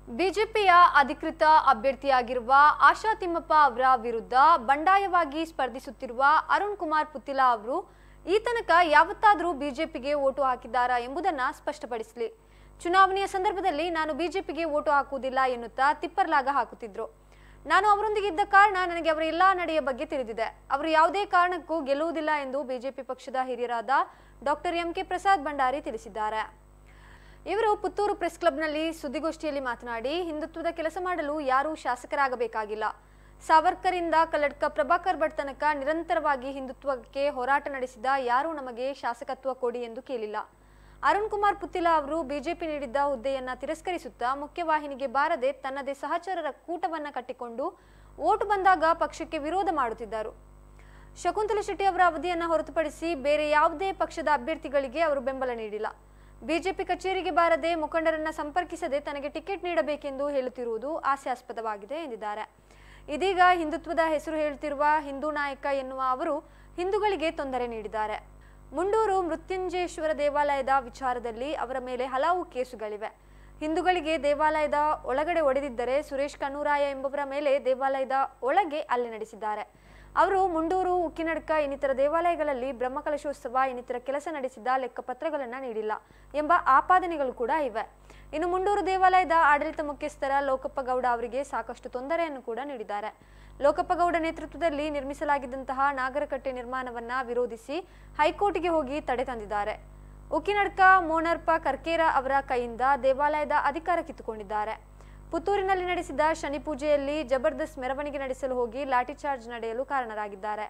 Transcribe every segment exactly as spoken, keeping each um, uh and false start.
ಬಿಜೆಪಿಯ ಅಧಿಕೃತ ಅಭ್ಯರ್ಥಿಯಾಗಿರುವ ಆಶಾ ತಿಮ್ಮಪ್ಪ ಅವರ ವಿರುದ್ಧ ಬಂಡಾಯವಾಗಿ ಸ್ಪರ್ಧಿಸುತ್ತಿರುವ ಅರುಣ್ ಕುಮಾರ್ ಪುತ್ತಿಲ ಅವರು ಈ ತನಕ ಯಾವತ್ತಾದರೂ ಬಿಜೆಪಿಗೆ ವೋಟು ಹಾಕಿದ್ದಾರಾ ಎಂಬುದನ್ನು ಸ್ಪಷ್ಟಪಡಿಸಲಿ. ಚುನಾವಣೆಯ ಸಂದರ್ಭದಲ್ಲಿ ನಾನು ಬಿಜೆಪಿಗೆ ವೋಟು ಹಾಕುವುದಿಲ್ಲ ಎನ್ನುತ್ತಾ ತಿಪ್ಪರ್ಲಾಗ ಹಾಕುತ್ತಿದ್ರು. ನಾನು ಅವರೊಂದಿಗೆ ಇದ್ದ ಕಾರಣ ನನಗೆ ಅವರ ಎಲ್ಲಾ ನಡೆಯ ಬಗ್ಗೆ ತಿಳಿದಿದೆ. ಅವರು ಯಾವುದೇ ಕಾರಣಕ್ಕೂ ಗೆಲ್ಲುವುದಿಲ್ಲ ಎಂದು ಬಿಜೆಪಿ ಪಕ್ಷದ ಹಿರಿಯರಾದ doctor M K Prasad Bhandari ತಿಳಿಸಿದ್ದಾರೆ. ಇವರು ಪುತ್ತೂರು ಪ್ರೆಸ್ ಕ್ಲಬ್ನಲ್ಲಿ ಸುದ್ದಿಗೋಷ್ಠಿಯಲ್ಲಿ ಮಾತನಾಡಿ, ಹಿಂದುತ್ವದ ಕೆಲಸ ಮಾಡಲು ಯಾರೂ ಶಾಸಕರಾಗಬೇಕಾಗಿಲ್ಲ. ಸಾವರ್ಕರಿಂದ ಕಲ್ಲಡ್ಕ ಪ್ರಭಾಕರ್ ಭಟ್ ತನಕ ನಿರಂತರವಾಗಿ ಹಿಂದುತ್ವಕ್ಕೆ ಹೋರಾಟ ನಡೆಸಿದ ಯಾರೂ ನಮಗೆ ಶಾಸಕತ್ವ ಕೊಡಿ ಎಂದು ಕೇಳಿಲ್ಲ. ಅರುಣ್ ಕುಮಾರ್ ಪುತ್ತಿಲ ಅವರು ಬಿಜೆಪಿ ನೀಡಿದ್ದ ಹುದ್ದೆಯನ್ನ ತಿರಸ್ಕರಿಸುತ್ತಾ ಮುಖ್ಯವಾಹಿನಿಗೆ ಬಾರದೆ ತನ್ನದೇ ಸಹಚರರ ಕೂಟವನ್ನ ಕಟ್ಟಿಕೊಂಡು ಓಟು ಬಂದಾಗ ಪಕ್ಷಕ್ಕೆ ವಿರೋಧ ಮಾಡುತ್ತಿದ್ದರು. ಶಕುಂತಲಾ ಶೆಟ್ಟಿ ಅವರ ಅವಧಿಯನ್ನ ಹೊರತುಪಡಿಸಿ ಬೇರೆ ಯಾವುದೇ ಪಕ್ಷದ ಅಭ್ಯರ್ಥಿಗಳಿಗೆ ಅವರು ಬೆಂಬಲ ನೀಡಿಲ್ಲ. ಬಿಜೆಪಿ ಕಚೇರಿಗೆ ಬಾರದೆ ಮುಖಂಡರನ್ನ ಸಂಪರ್ಕಿಸದೆ ತನಗೆ ಟಿಕೆಟ್ ನೀಡಬೇಕೆಂದು ಹೇಳುತ್ತಿರುವುದು ಹಾಸ್ಯಾಸ್ಪದವಾಗಿದೆ ಎಂದಿದ್ದಾರೆ. ಇದೀಗ ಹಿಂದುತ್ವದ ಹೆಸರು ಹೇಳುತ್ತಿರುವ ಹಿಂದೂ ನಾಯಕ ಎನ್ನುವ ಅವರು ಹಿಂದೂಗಳಿಗೆ ತೊಂದರೆ ನೀಡಿದ್ದಾರೆ. ಮುಂಡೂರು ಮೃತ್ಯುಂಜಯೇಶ್ವರ ದೇವಾಲಯದ ವಿಚಾರದಲ್ಲಿ ಅವರ ಮೇಲೆ ಹಲವು ಕೇಸುಗಳಿವೆ. ಹಿಂದೂಗಳಿಗೆ ದೇವಾಲಯದ ಒಳಗಡೆ ಒಡೆದಿದ್ದರೆ ಸುರೇಶ್ ಕಣ್ಣೂರಾಯ ಎಂಬುವರ ಮೇಲೆ ದೇವಾಲಯದ ಒಳಗೆ ಹಲ್ಲೆ ನಡೆಸಿದ್ದಾರೆ. ಅವರು ಮುಂಡೂರು ಉಕ್ಕಿನಡ್ಕ ಇನ್ನಿತರ ದೇವಾಲಯಗಳಲ್ಲಿ ಬ್ರಹ್ಮಕಲಶೋತ್ಸವ ಇನ್ನಿತರ ಕೆಲಸ ನಡೆಸಿದ ಲೆಕ್ಕಪತ್ರಗಳನ್ನು ನೀಡಿಲ್ಲ ಎಂಬ ಆಪಾದನೆಗಳು ಕೂಡ ಇವೆ. ಇನ್ನು ಮುಂಡೂರು ದೇವಾಲಯದ ಆಡಳಿತ ಮುಖ್ಯಸ್ಥರ ಲೋಕಪ್ಪ ಗೌಡ ಅವರಿಗೆ ಸಾಕಷ್ಟು ತೊಂದರೆಯನ್ನು ಕೂಡ ನೀಡಿದ್ದಾರೆ. ಲೋಕಪ್ಪ ಗೌಡ ನೇತೃತ್ವದಲ್ಲಿ ನಿರ್ಮಿಸಲಾಗಿದ್ದಂತಹ ನಾಗರಕಟ್ಟೆ ನಿರ್ಮಾಣವನ್ನ ವಿರೋಧಿಸಿ ಹೈಕೋರ್ಟ್ಗೆ ಹೋಗಿ ತಡೆ ತಂದಿದ್ದಾರೆ. ಉಕ್ಕಿನಡ್ಕ ಮೋನರ್ಪ ಕರ್ಕೇರ ಅವರ ಕೈಯಿಂದ ದೇವಾಲಯದ ಅಧಿಕಾರ ಕಿತ್ತುಕೊಂಡಿದ್ದಾರೆ. ಪುತ್ತೂರಿನಲ್ಲಿ ನಡೆಸಿದ ಶನಿ ಪೂಜೆಯಲ್ಲಿ ಜಬರ್ದಸ್ತ್ ಮೆರವಣಿಗೆ ನಡೆಸಲು ಹೋಗಿ ಲಾಠಿ ಚಾರ್ಜ್ ನಡೆಯಲು ಕಾರಣರಾಗಿದ್ದಾರೆ.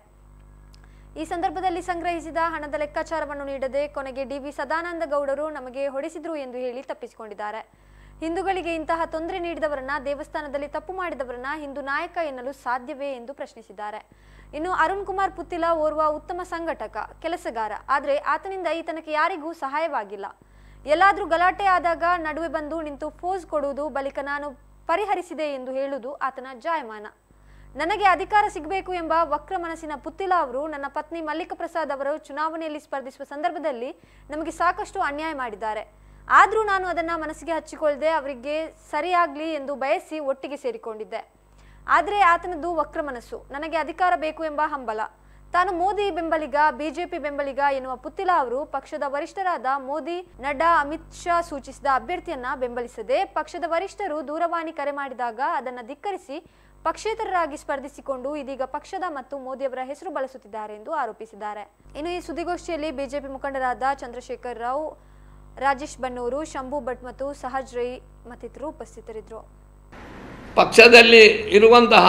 ಈ ಸಂದರ್ಭದಲ್ಲಿ ಸಂಗ್ರಹಿಸಿದ ಹಣದ ಲೆಕ್ಕಾಚಾರವನ್ನು ನೀಡದೆ ಕೊನೆಗೆ ಡಿ ವಿ ಸದಾನಂದ ಗೌಡರು ನಮಗೆ ಹೊಡೆಸಿದ್ರು ಎಂದು ಹೇಳಿ ತಪ್ಪಿಸಿಕೊಂಡಿದ್ದಾರೆ. ಹಿಂದೂಗಳಿಗೆ ಇಂತಹ ತೊಂದರೆ ನೀಡಿದವರನ್ನ, ದೇವಸ್ಥಾನದಲ್ಲಿ ತಪ್ಪು ಮಾಡಿದವರನ್ನ ಹಿಂದೂ ನಾಯಕ ಎನ್ನಲು ಸಾಧ್ಯವೇ ಎಂದು ಪ್ರಶ್ನಿಸಿದ್ದಾರೆ. ಇನ್ನು ಅರುಣ್ ಕುಮಾರ್ ಪುತ್ತಿಲ ಓರ್ವ ಉತ್ತಮ ಸಂಘಟಕ, ಕೆಲಸಗಾರ. ಆದರೆ ಆತನಿಂದ ಈ ತನಕ ಯಾರಿಗೂ ಸಹಾಯವಾಗಿಲ್ಲ. ಎಲ್ಲಾದ್ರೂ ಗಲಾಟೆ ಆದಾಗ ನಡುವೆ ಬಂದು ನಿಂತು ಫೋಸ್ ಕೊಡುವುದು, ಬಳಿಕ ನಾನು ಪರಿಹರಿಸಿದೆ ಎಂದು ಹೇಳುವುದು ಆತನ ಜಾಯಮಾನ. ನನಗೆ ಅಧಿಕಾರ ಸಿಗಬೇಕು ಎಂಬ ವಕ್ರ ಮನಸ್ಸಿನ ಪುತ್ತಿಲ ಅವರು ನನ್ನ ಪತ್ನಿ ಮಲ್ಲಿಕ ಪ್ರಸಾದ್ ಅವರು ಚುನಾವಣೆಯಲ್ಲಿ ಸ್ಪರ್ಧಿಸುವ ಸಂದರ್ಭದಲ್ಲಿ ನಮಗೆ ಸಾಕಷ್ಟು ಅನ್ಯಾಯ ಮಾಡಿದ್ದಾರೆ. ಆದರೂ ನಾನು ಅದನ್ನ ಮನಸ್ಸಿಗೆ ಹಚ್ಚಿಕೊಳ್ಳದೆ ಅವರಿಗೆ ಸರಿಯಾಗ್ಲಿ ಎಂದು ಬಯಸಿ ಒಟ್ಟಿಗೆ ಸೇರಿಕೊಂಡಿದ್ದೆ. ಆದರೆ ಆತನದ್ದು ವಕ್ರ ಮನಸ್ಸು. ನನಗೆ ಅಧಿಕಾರ ಬೇಕು ಎಂಬ ಹಂಬಲ. ತಾನು ಮೋದಿ ಬೆಂಬಲಿಗ, ಬಿಜೆಪಿ ಬೆಂಬಲಿಗ ಎನ್ನುವ ಪುತ್ತಿಲ ಅವರು ಪಕ್ಷದ ವರಿಷ್ಠರಾದ ಮೋದಿ, ನಡ್ಡಾ, ಅಮಿತ್ ಶಾ ಸೂಚಿಸಿದ ಅಭ್ಯರ್ಥಿಯನ್ನ ಬೆಂಬಲಿಸದೆ ಪಕ್ಷದ ವರಿಷ್ಠರು ದೂರವಾಣಿ ಕರೆ ಮಾಡಿದಾಗ ಅದನ್ನು ಧಿಕ್ಕರಿಸಿ ಪಕ್ಷೇತರರಾಗಿ ಸ್ಪರ್ಧಿಸಿಕೊಂಡು ಇದೀಗ ಪಕ್ಷದ ಮತ್ತು ಮೋದಿಯವರ ಹೆಸರು ಬಳಸುತ್ತಿದ್ದಾರೆ ಎಂದು ಆರೋಪಿಸಿದ್ದಾರೆ. ಇನ್ನು ಈ ಸುದ್ದಿಗೋಷ್ಠಿಯಲ್ಲಿ ಬಿಜೆಪಿ ಮುಖಂಡರಾದ ಚಂದ್ರಶೇಖರ್ ರಾವ್, ರಾಜೇಶ್ ಬನ್ನೂರು, ಶಂಭು ಭಟ್ ಮತ್ತು ಸಹಜ್ ರೈ ಮತ್ತಿತರರು ಉಪಸ್ಥಿತರಿದ್ದರು. ಪಕ್ಷದಲ್ಲಿ ಇರುವಂತಹ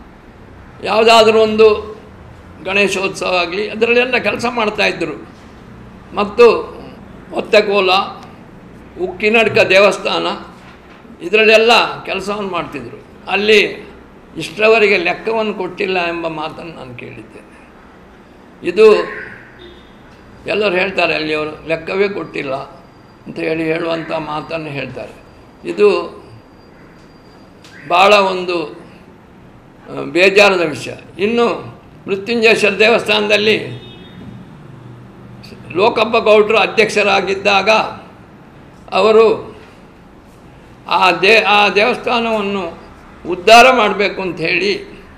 ಯಾವುದಾದ್ರೂ ಒಂದು ಗಣೇಶೋತ್ಸವ ಆಗಲಿ ಅದರಲ್ಲೆಲ್ಲ ಕೆಲಸ ಮಾಡ್ತಾಯಿದ್ದರು. ಮತ್ತು ಒತ್ತೆಕೋಲ, ಉಕ್ಕಿನಡ್ಕ ದೇವಸ್ಥಾನ ಇದರಲ್ಲೆಲ್ಲ ಕೆಲಸವನ್ನು ಮಾಡ್ತಿದ್ದರು. ಅಲ್ಲಿ ಇಷ್ಟರವರೆಗೆ ಲೆಕ್ಕವನ್ನು ಕೊಟ್ಟಿಲ್ಲ ಎಂಬ ಮಾತನ್ನು ನಾನು ಕೇಳಿದ್ದೇನೆ. ಇದು ಎಲ್ಲರೂ ಹೇಳ್ತಾರೆ, ಅಲ್ಲಿಯವರು ಲೆಕ್ಕವೇ ಕೊಟ್ಟಿಲ್ಲ ಅಂತ ಹೇಳಿ ಹೇಳುವಂಥ ಮಾತನ್ನು ಹೇಳ್ತಾರೆ. ಇದು ಭಾಳ ಒಂದು ಬೇಜಾರದ ವಿಷಯ. ಇನ್ನು ಮೃತ್ಯುಂಜಯೇಶ್ವರ ದೇವಸ್ಥಾನದಲ್ಲಿ ಲೋಕಪ್ಪ ಗೌಡರು ಅಧ್ಯಕ್ಷರಾಗಿದ್ದಾಗ ಅವರು ಆ ದೇ ಆ ದೇವಸ್ಥಾನವನ್ನು ಉದ್ಧಾರ ಮಾಡಬೇಕು ಅಂತ ಹೇಳಿ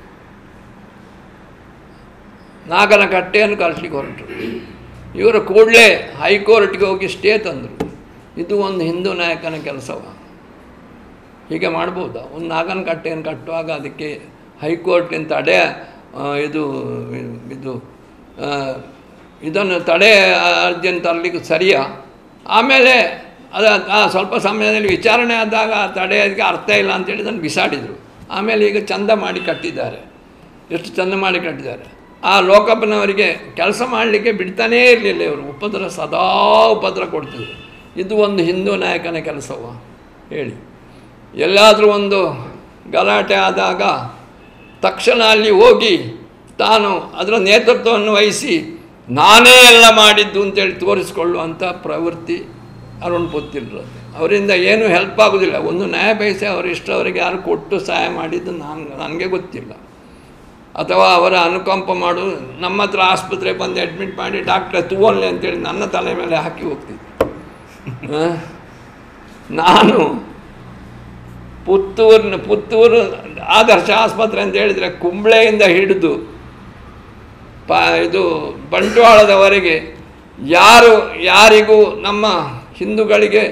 ನಾಗನಕಟ್ಟೆಯನ್ನು ಕಳಿಸ್ಲಿಕ್ಕೆ ಹೊರಟರು. ಇವರು ಕೂಡಲೇ ಹೈಕೋರ್ಟ್ಗೆ ಹೋಗಿ ಸ್ಟೇ ತಂದರು. ಇದು ಒಂದು ಹಿಂದೂ ನಾಯಕನ ಕೆಲಸವ? ಹೀಗೆ ಮಾಡ್ಬೋದಾ? ಒಂದು ನಾಗನಕಟ್ಟೆಯನ್ನು ಕಟ್ಟುವಾಗ ಅದಕ್ಕೆ ಹೈಕೋರ್ಟಿನ ತಡೆ ಇದು ಇದು ಇದನ್ನು ತಡೆ ಅರ್ಜಿಯನ್ನು ತರಲಿಕ್ಕೆ ಸರಿಯಾ? ಆಮೇಲೆ ಅದು ಸ್ವಲ್ಪ ಸಮಯದಲ್ಲಿ ವಿಚಾರಣೆ ಆದಾಗ ತಡೆ ಅದಕ್ಕೆ ಅರ್ಥ ಇಲ್ಲ ಅಂತೇಳಿ ಅದನ್ನು ಬಿಸಾಡಿದರು. ಆಮೇಲೆ ಈಗ ಚಂದ ಮಾಡಿ ಕಟ್ಟಿದ್ದಾರೆ. ಎಷ್ಟು ಚಂದ ಮಾಡಿ ಕಟ್ಟಿದ್ದಾರೆ. ಆ ಲೋಕಪ್ಪನವರಿಗೆ ಕೆಲಸ ಮಾಡಲಿಕ್ಕೆ ಬಿಡ್ತಾನೇ ಇರಲಿಲ್ಲ. ಇವರು ಉಪದ್ರ ಸದಾ ಉಪದ್ರ ಕೊಡ್ತಿದ್ರು. ಇದು ಒಂದು ಹಿಂದೂ ನಾಯಕನ ಕೆಲಸವ ಹೇಳಿ? ಎಲ್ಲಾದರೂ ಒಂದು ಗಲಾಟೆ ಆದಾಗ ತಕ್ಷಣ ಅಲ್ಲಿ ಹೋಗಿ ತಾನು ಅದರ ನೇತೃತ್ವವನ್ನು ವಹಿಸಿ ನಾನೇ ಎಲ್ಲ ಮಾಡಿದ್ದು ಅಂತೇಳಿ ತೋರಿಸ್ಕೊಳ್ಳುವಂಥ ಪ್ರವೃತ್ತಿ ಅರುಣ್ ಪುತ್ತಿಲರದ್ದು. ಅವರಿಂದ ಏನೂ ಹೆಲ್ಪ್ ಆಗೋದಿಲ್ಲ. ಒಂದು ನ್ಯಾಯ ಪೈಸೆ ಅವರು ಇಷ್ಟರವರೆಗೆ ಯಾರು ಕೊಟ್ಟು ಸಹಾಯ ಮಾಡಿದ್ದು ನಾನು ನನಗೆ ಗೊತ್ತಿಲ್ಲ. ಅಥವಾ ಅವರ ಅನುಕಂಪ ಮಾಡು, ನಮ್ಮ ಹತ್ರ ಆಸ್ಪತ್ರೆಗೆ ಬಂದು ಅಡ್ಮಿಟ್ ಮಾಡಿ ಡಾಕ್ಟ್ರೆ ತೂವಲ್ಲೆ ಅಂತೇಳಿ ನನ್ನ ತಲೆ ಮೇಲೆ ಹಾಕಿ ಹೋಗ್ತಿದ್ದೆ. ನಾನು ಪುತ್ತೂರಿನ ಪುತ್ತೂರು ಆದರ್ಶ ಆಸ್ಪತ್ರೆ ಅಂತ ಹೇಳಿದರೆ ಕುಂಬಳೆಯಿಂದ ಹಿಡಿದು ಪ ಇದು ಬಂಟ್ವಾಳದವರೆಗೆ ಯಾರು ಯಾರಿಗೂ ನಮ್ಮ ಹಿಂದೂಗಳಿಗೆ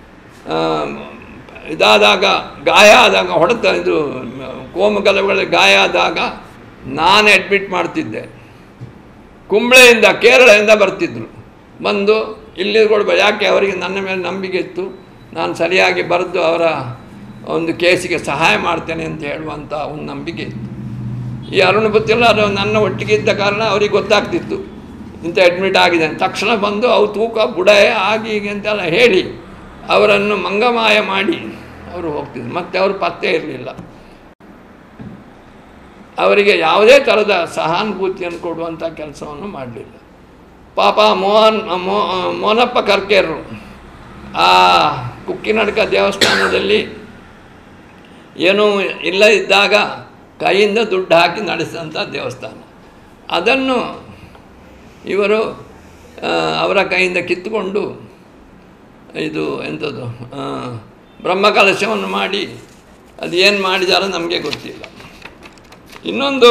ಇದಾದಾಗ ಗಾಯ ಆದಾಗ ಹೊಡೆತ ಇದು ಕೋಮುಗಲಗಳಿಗೆ ಗಾಯ ಆದಾಗ ನಾನು ಅಡ್ಮಿಟ್ ಮಾಡ್ತಿದ್ದೆ. ಕುಂಬಳೆಯಿಂದ ಕೇರಳದಿಂದ ಬರ್ತಿದ್ದರು, ಬಂದು ಇಲ್ಲಿ ಕೊಡ್ಬೇಕು. ಯಾಕೆ ಅವರಿಗೆ ನನ್ನ ಮೇಲೆ ನಂಬಿಕೆ ಇತ್ತು, ನಾನು ಸರಿಯಾಗಿ ಬರೆದು ಅವರ ಒಂದು ಕೇಸಿಗೆ ಸಹಾಯ ಮಾಡ್ತೇನೆ ಅಂತ ಹೇಳುವಂಥ ಒಂದು ನಂಬಿಕೆ ಇತ್ತು. ಈ ಅರುಣ್ ಪುತ್ತಿಲ ನನ್ನ ಒಟ್ಟಿಗೆ ಇದ್ದ ಕಾರಣ ಅವ್ರಿಗೆ ಗೊತ್ತಾಗ್ತಿತ್ತು ಇಂಥ ಅಡ್ಮಿಟ್ ಆಗಿದೆ. ತಕ್ಷಣ ಬಂದು ಅವು ತೂಕ ಬುಡಾಯ ಆಗಿ ಹೀಗೆ ಅಂತೆಲ್ಲ ಹೇಳಿ ಅವರನ್ನು ಮಂಗಮಾಯ ಮಾಡಿ ಅವರು ಹೋಗ್ತಿದ್ರು. ಮತ್ತು ಅವರು ಪತ್ತೆ ಇರಲಿಲ್ಲ. ಅವರಿಗೆ ಯಾವುದೇ ಥರದ ಸಹಾನುಭೂತಿಯನ್ನು ಕೊಡುವಂಥ ಕೆಲಸವನ್ನು ಮಾಡಲಿಲ್ಲ. ಪಾಪ ಮೋಹನ್ ಮೋ ಮೋನಪ್ಪ ಕರ್ಕೇರರು ಆ ಕುಕ್ಕಿನಡ್ಕ ದೇವಸ್ಥಾನದಲ್ಲಿ ಏನೂ ಇಲ್ಲ ಇದ್ದಾಗ ಕೈಯಿಂದ ದುಡ್ಡು ಹಾಕಿ ನಡೆಸಿದಂಥ ದೇವಸ್ಥಾನ, ಅದನ್ನು ಇವರು ಅವರ ಕೈಯಿಂದ ಕಿತ್ತುಕೊಂಡು ಇದು ಎಂಥದ್ದು ಬ್ರಹ್ಮಕಲಶವನ್ನು ಮಾಡಿ ಅದು ಏನು ಮಾಡಿದಾರೋ ನಮಗೆ ಗೊತ್ತಿಲ್ಲ. ಇನ್ನೊಂದು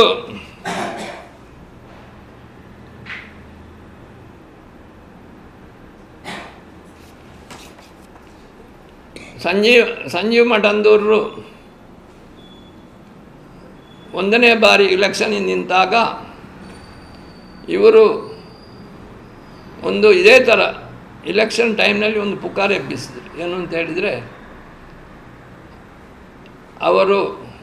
ಸಂಜೀವ್ ಸಂಜೀವ್ ಮಠಂದೂರರು ಒಂದನೇ ಬಾರಿ ಇಲೆಕ್ಷನಿಗೆ ನಿಂತಾಗ ಇವರು ಒಂದು ಇದೇ ಥರ ಇಲೆಕ್ಷನ್ ಟೈಮ್ನಲ್ಲಿ ಒಂದು ಪುಕಾರ ಎಬ್ಬಿಸಿದ್ರು. ಏನು ಅಂತ ಹೇಳಿದರೆ, ಅವರು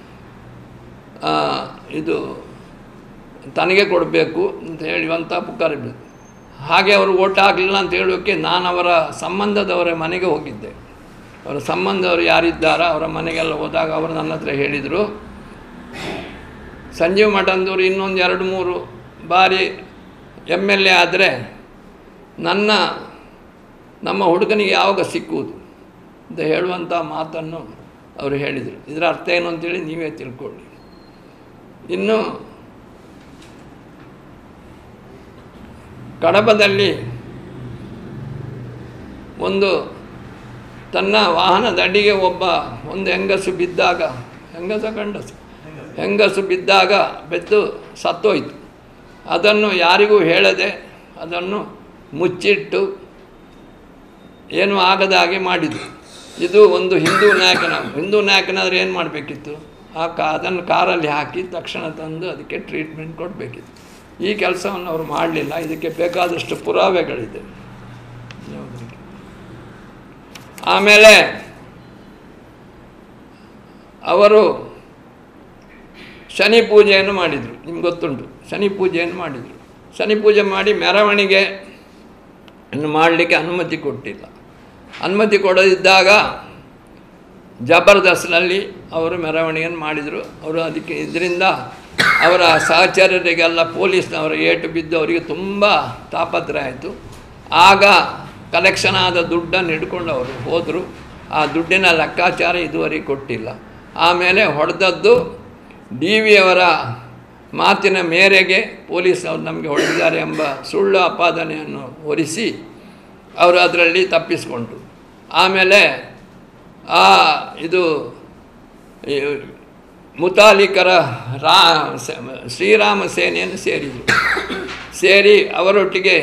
ಇದು ತನಗೆ ಕೊಡಬೇಕು ಅಂತ ಹೇಳುವಂಥ ಪುಕಾರ ಎಬ್ಬಿಸಿದ್ರು. ಹಾಗೆ ಅವರು ಓಟ್ ಆಗಲಿಲ್ಲ ಅಂತ ಹೇಳೋಕ್ಕೆ ನಾನು ಅವರ ಸಂಬಂಧದವರ ಮನೆಗೆ ಹೋಗಿದ್ದೆ. ಅವರ ಸಂಬಂಧವರು ಯಾರಿದ್ದಾರೋ ಅವರ ಮನೆಗೆಲ್ಲ ಹೋದಾಗ ಅವರು ನನ್ನ ಹತ್ರ ಹೇಳಿದರು, ಸಂಜೀವ್ ಮಠಂದೂರು ಇನ್ನೊಂದು ಎರಡು ಮೂರು ಬಾರಿ ಎಮ್ ಎಲ್ ಎ ಆದರೆ ನನ್ನ ನಮ್ಮ ಹುಡುಗನಿಗೆ ಯಾವಾಗ ಸಿಕ್ಕುವುದು ಅಂತ ಹೇಳುವಂಥ ಮಾತನ್ನು ಅವರು ಹೇಳಿದರು. ಇದರ ಅರ್ಥ ಏನು ಅಂತೇಳಿ ನೀವೇ ತಿಳ್ಕೊಳ್ಳಿ. ಇನ್ನು ಕಡಬದಲ್ಲಿ ಒಂದು ತನ್ನ ವಾಹನದ ಅಡಿಗೆ ಒಬ್ಬ ಒಂದು ಹೆಂಗಸು ಬಿದ್ದಾಗ, ಹೆಂಗಸ ಗಂಡಸು ಹೆಂಗಸು ಬಿದ್ದಾಗ ಬೆದ್ದು ಸತ್ತೋಯ್ತು. ಅದನ್ನು ಯಾರಿಗೂ ಹೇಳದೆ ಅದನ್ನು ಮುಚ್ಚಿಟ್ಟು ಏನೂ ಆಗದ ಹಾಗೆ ಮಾಡಿದರು. ಇದು ಒಂದು ಹಿಂದೂ ನಾಯಕನ ಹಿಂದೂ ನಾಯಕನಾದರೆ ಏನು ಮಾಡಬೇಕಿತ್ತು, ಆ ಕಾ ಅದನ್ನು ಕಾರಲ್ಲಿ ಹಾಕಿ ತಕ್ಷಣ ತಂದು ಅದಕ್ಕೆ ಟ್ರೀಟ್ಮೆಂಟ್ ಕೊಡಬೇಕಿತ್ತು. ಈ ಕೆಲಸವನ್ನು ಅವರು ಮಾಡಲಿಲ್ಲ. ಇದಕ್ಕೆ ಬೇಕಾದಷ್ಟು ಪುರಾವೆಗಳಿದೆ. ಆಮೇಲೆ ಅವರು ಶನಿ ಪೂಜೆಯನ್ನು ಮಾಡಿದರು. ನಿಮ್ಗೆ ಗೊತ್ತುಂಟು, ಶನಿ ಪೂಜೆಯನ್ನು ಮಾಡಿದರು. ಶನಿ ಪೂಜೆ ಮಾಡಿ ಮೆರವಣಿಗೆ ಮಾಡಲಿಕ್ಕೆ ಅನುಮತಿ ಕೊಟ್ಟಿಲ್ಲ. ಅನುಮತಿ ಕೊಡದಿದ್ದಾಗ ಜಬರ್ದಸ್ತ್ನಲ್ಲಿ ಅವರು ಮೆರವಣಿಗೆಯನ್ನು ಮಾಡಿದರು. ಅವರು ಅದಕ್ಕೆ ಇದರಿಂದ ಅವರ ಸಹಚರರಿಗೆಲ್ಲ ಪೊಲೀಸ್ನವರ ಏಟು ಬಿದ್ದು ಅವರಿಗೆ ತುಂಬ ತಾಪತ್ರೆ ಆಯಿತು. ಆಗ ಕಲೆಕ್ಷನ್ ಆದ ದುಡ್ಡನ್ನು ಹಿಡ್ಕೊಂಡು ಅವರು ಹೋದರು. ಆ ದುಡ್ಡಿನ ಲೆಕ್ಕಾಚಾರ ಇದುವರೆಗೆ ಕೊಟ್ಟಿಲ್ಲ. ಆಮೇಲೆ ಹೊಡೆದದ್ದು ಡಿ ವಿಯವರ ಮಾತಿನ ಮೇರೆಗೆ ಪೊಲೀಸ್ನವರು ನಮಗೆ ಹೊಡೆದಿದ್ದಾರೆ ಎಂಬ ಸುಳ್ಳು ಆಪಾದನೆಯನ್ನು ಹೊರಿಸಿ ಅವರು ಅದರಲ್ಲಿ ತಪ್ಪಿಸಿಕೊಂಡ್ರು. ಆಮೇಲೆ ಆ ಇದು ಮುತಾಲಿಕರ ರಾ ಶ್ರೀರಾಮ ಸೇನೆಯನ್ನು ಸೇರಿದರು. ಸೇರಿ ಅವರೊಟ್ಟಿಗೆ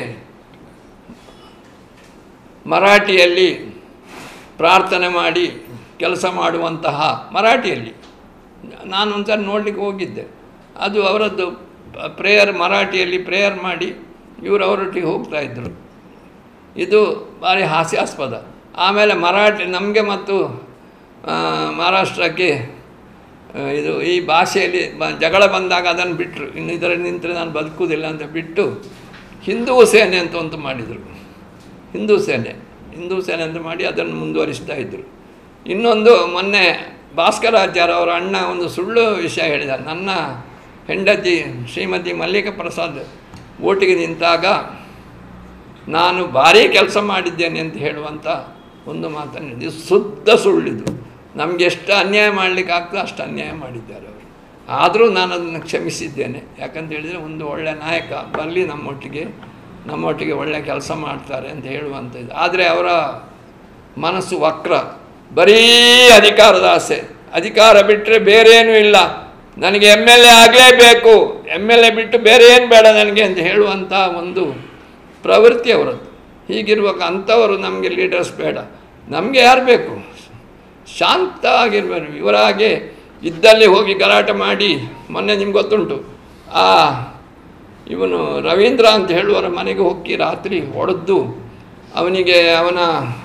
ಮರಾಠಿಯಲ್ಲಿ ಪ್ರಾರ್ಥನೆ ಮಾಡಿ ಕೆಲಸ ಮಾಡುವಂತಹ, ಮರಾಠಿಯಲ್ಲಿ ನಾನು ಒಂದ್ಸಲ ನೋಡಲಿಕ್ಕೆ ಹೋಗಿದ್ದೆ. ಅದು ಅವರದ್ದು ಪ್ರೇಯರ್ ಮರಾಠಿಯಲ್ಲಿ ಪ್ರೇಯರ್ ಮಾಡಿ ಇವರು ಅವರೊಟ್ಟಿಗೆ ಹೋಗ್ತಾಯಿದ್ರು. ಇದು ಭಾರಿ ಹಾಸ್ಯಾಸ್ಪದ. ಆಮೇಲೆ ಮರಾಠಿ ನಮಗೆ ಮತ್ತು ಮಹಾರಾಷ್ಟ್ರಕ್ಕೆ ಇದು ಈ ಭಾಷೆಯಲ್ಲಿ ಬ ಜಗಳ ಬಂದಾಗ ಅದನ್ನು ಬಿಟ್ಟರು. ಇನ್ನು ಇದರಲ್ಲಿ ನಿಂತರೆ ನಾನು ಬದುಕುವುದಿಲ್ಲ ಅಂತ ಬಿಟ್ಟು ಹಿಂದೂ ಸೇನೆ ಅಂತ ಒಂದು ಮಾಡಿದರು. ಹಿಂದೂ ಸೇನೆ ಹಿಂದೂ ಸೇನೆ ಅಂತ ಮಾಡಿ ಅದನ್ನು ಮುಂದುವರಿಸ್ತಾ ಇದ್ದರು. ಇನ್ನೊಂದು ಮೊನ್ನೆ ಭಾಸ್ಕರಾಚಾರ್ಯ ಅವರ ಅಣ್ಣ ಒಂದು ಸುಳ್ಳು ವಿಷಯ ಹೇಳಿದ. ನನ್ನ ಹೆಂಡತಿ ಶ್ರೀಮತಿ ಮಲ್ಲಿಕಾ ಪ್ರಸಾದ್ ಓಟಿಗೆ ನಿಂತಾಗ ನಾನು ಭಾರೀ ಕೆಲಸ ಮಾಡಿದ್ದೇನೆ ಅಂತ ಹೇಳುವಂಥ ಒಂದು ಮಾತನ್ನು ಇದು ಶುದ್ಧ ಸುಳ್ಳಿದು. ನಮಗೆ ಎಷ್ಟು ಅನ್ಯಾಯ ಮಾಡಲಿಕ್ಕೆ ಆಗ್ತದೆ ಅಷ್ಟು ಅನ್ಯಾಯ ಮಾಡಿದ್ದಾರೆ ಅವರು. ಆದರೂ ನಾನು ಅದನ್ನು ಕ್ಷಮಿಸಿದ್ದೇನೆ. ಯಾಕಂತ ಹೇಳಿದರೆ ಒಂದು ಒಳ್ಳೆಯ ನಾಯಕ ಬರಲಿ ನಮ್ಮೊಟ್ಟಿಗೆ ನಮ್ಮೊಟ್ಟಿಗೆ ಒಳ್ಳೆಯ ಕೆಲಸ ಮಾಡ್ತಾರೆ ಅಂತ ಹೇಳುವಂಥದ್ದು. ಆದರೆ ಅವರ ಮನಸ್ಸು ವಕ್ರ, ಬರೀ ಅಧಿಕಾರದ ಆಸೆ. ಅಧಿಕಾರ ಬಿಟ್ಟರೆ ಬೇರೇನೂ ಇಲ್ಲ, ನನಗೆ ಎಮ್ ಎಲ್ ಎ ಆಗಲೇಬೇಕು, ಎಮ್ ಎಲ್ ಎ ಬಿಟ್ಟು ಬೇರೆ ಏನು ಬೇಡ ನನಗೆ ಅಂತ ಹೇಳುವಂಥ ಒಂದು ಪ್ರವೃತ್ತಿ ಅವರದ್ದು. ಹೀಗಿರುವಾಗ ಅಂಥವರು ನಮಗೆ ಲೀಡರ್ಸ್ ಬೇಡ. ನಮಗೆ ಯಾರು ಬೇಕು? ಶಾಂತ ಆಗಿರ್ಬೇಕು. ಇವರ ಹಾಗೆ ಇದ್ದಲ್ಲಿ ಹೋಗಿ ಗಲಾಟೆ ಮಾಡಿ, ಮೊನ್ನೆ ನಿಮ್ಗೆ ಗೊತ್ತುಂಟು, ಆ ಇವನು ರವೀಂದ್ರ ಅಂತ ಹೇಳುವರ ಮನೆಗೆ ಹೋಗಿ ರಾತ್ರಿ ಹೊಡೆದು ಅವನಿಗೆ ಅವನ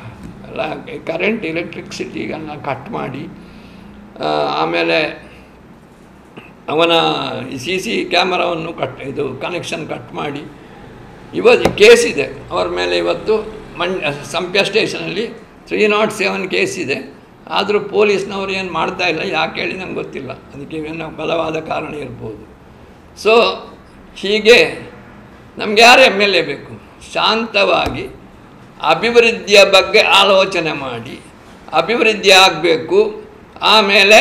ಕರೆಂಟ್ ಎಲೆಕ್ಟ್ರಿಸಿಟಿಗನ್ನು ಕಟ್ ಮಾಡಿ, ಆಮೇಲೆ ಅವನ ಸಿ ಸಿ ಕ್ಯಾಮರಾವನ್ನು ಕಟ್ ಇದು ಕನೆಕ್ಷನ್ ಕಟ್ ಮಾಡಿ, ಇವತ್ತು ಕೇಸ್ ಇದೆ ಅವರ ಮೇಲೆ. ಇವತ್ತು ಮಂಡ್ಯ ಸಂಪ್ಯ ಸ್ಟೇಷನಲ್ಲಿ ತ್ರೀ ನಾಟ್ ಸೆವೆನ್ ಕೇಸ್ ಇದೆ. ಆದರೂ ಪೊಲೀಸ್ನವರು ಏನು ಮಾಡ್ತಾ ಇಲ್ಲ, ಯಾಕೆ ಹೇಳಿ ನಂಗೆ ಗೊತ್ತಿಲ್ಲ. ಅದಕ್ಕೆ ಏನೋ ಬಲವಾದ ಕಾರಣ ಇರ್ಬೋದು. ಸೊ ಹೀಗೆ ನಮಗೆ ಯಾರು ಎಮ್ ಎಲ್ ಎ ಬೇಕು? ಶಾಂತವಾಗಿ ಅಭಿವೃದ್ಧಿಯ ಬಗ್ಗೆ ಆಲೋಚನೆ ಮಾಡಿ ಅಭಿವೃದ್ಧಿ ಆಗಬೇಕು. ಆಮೇಲೆ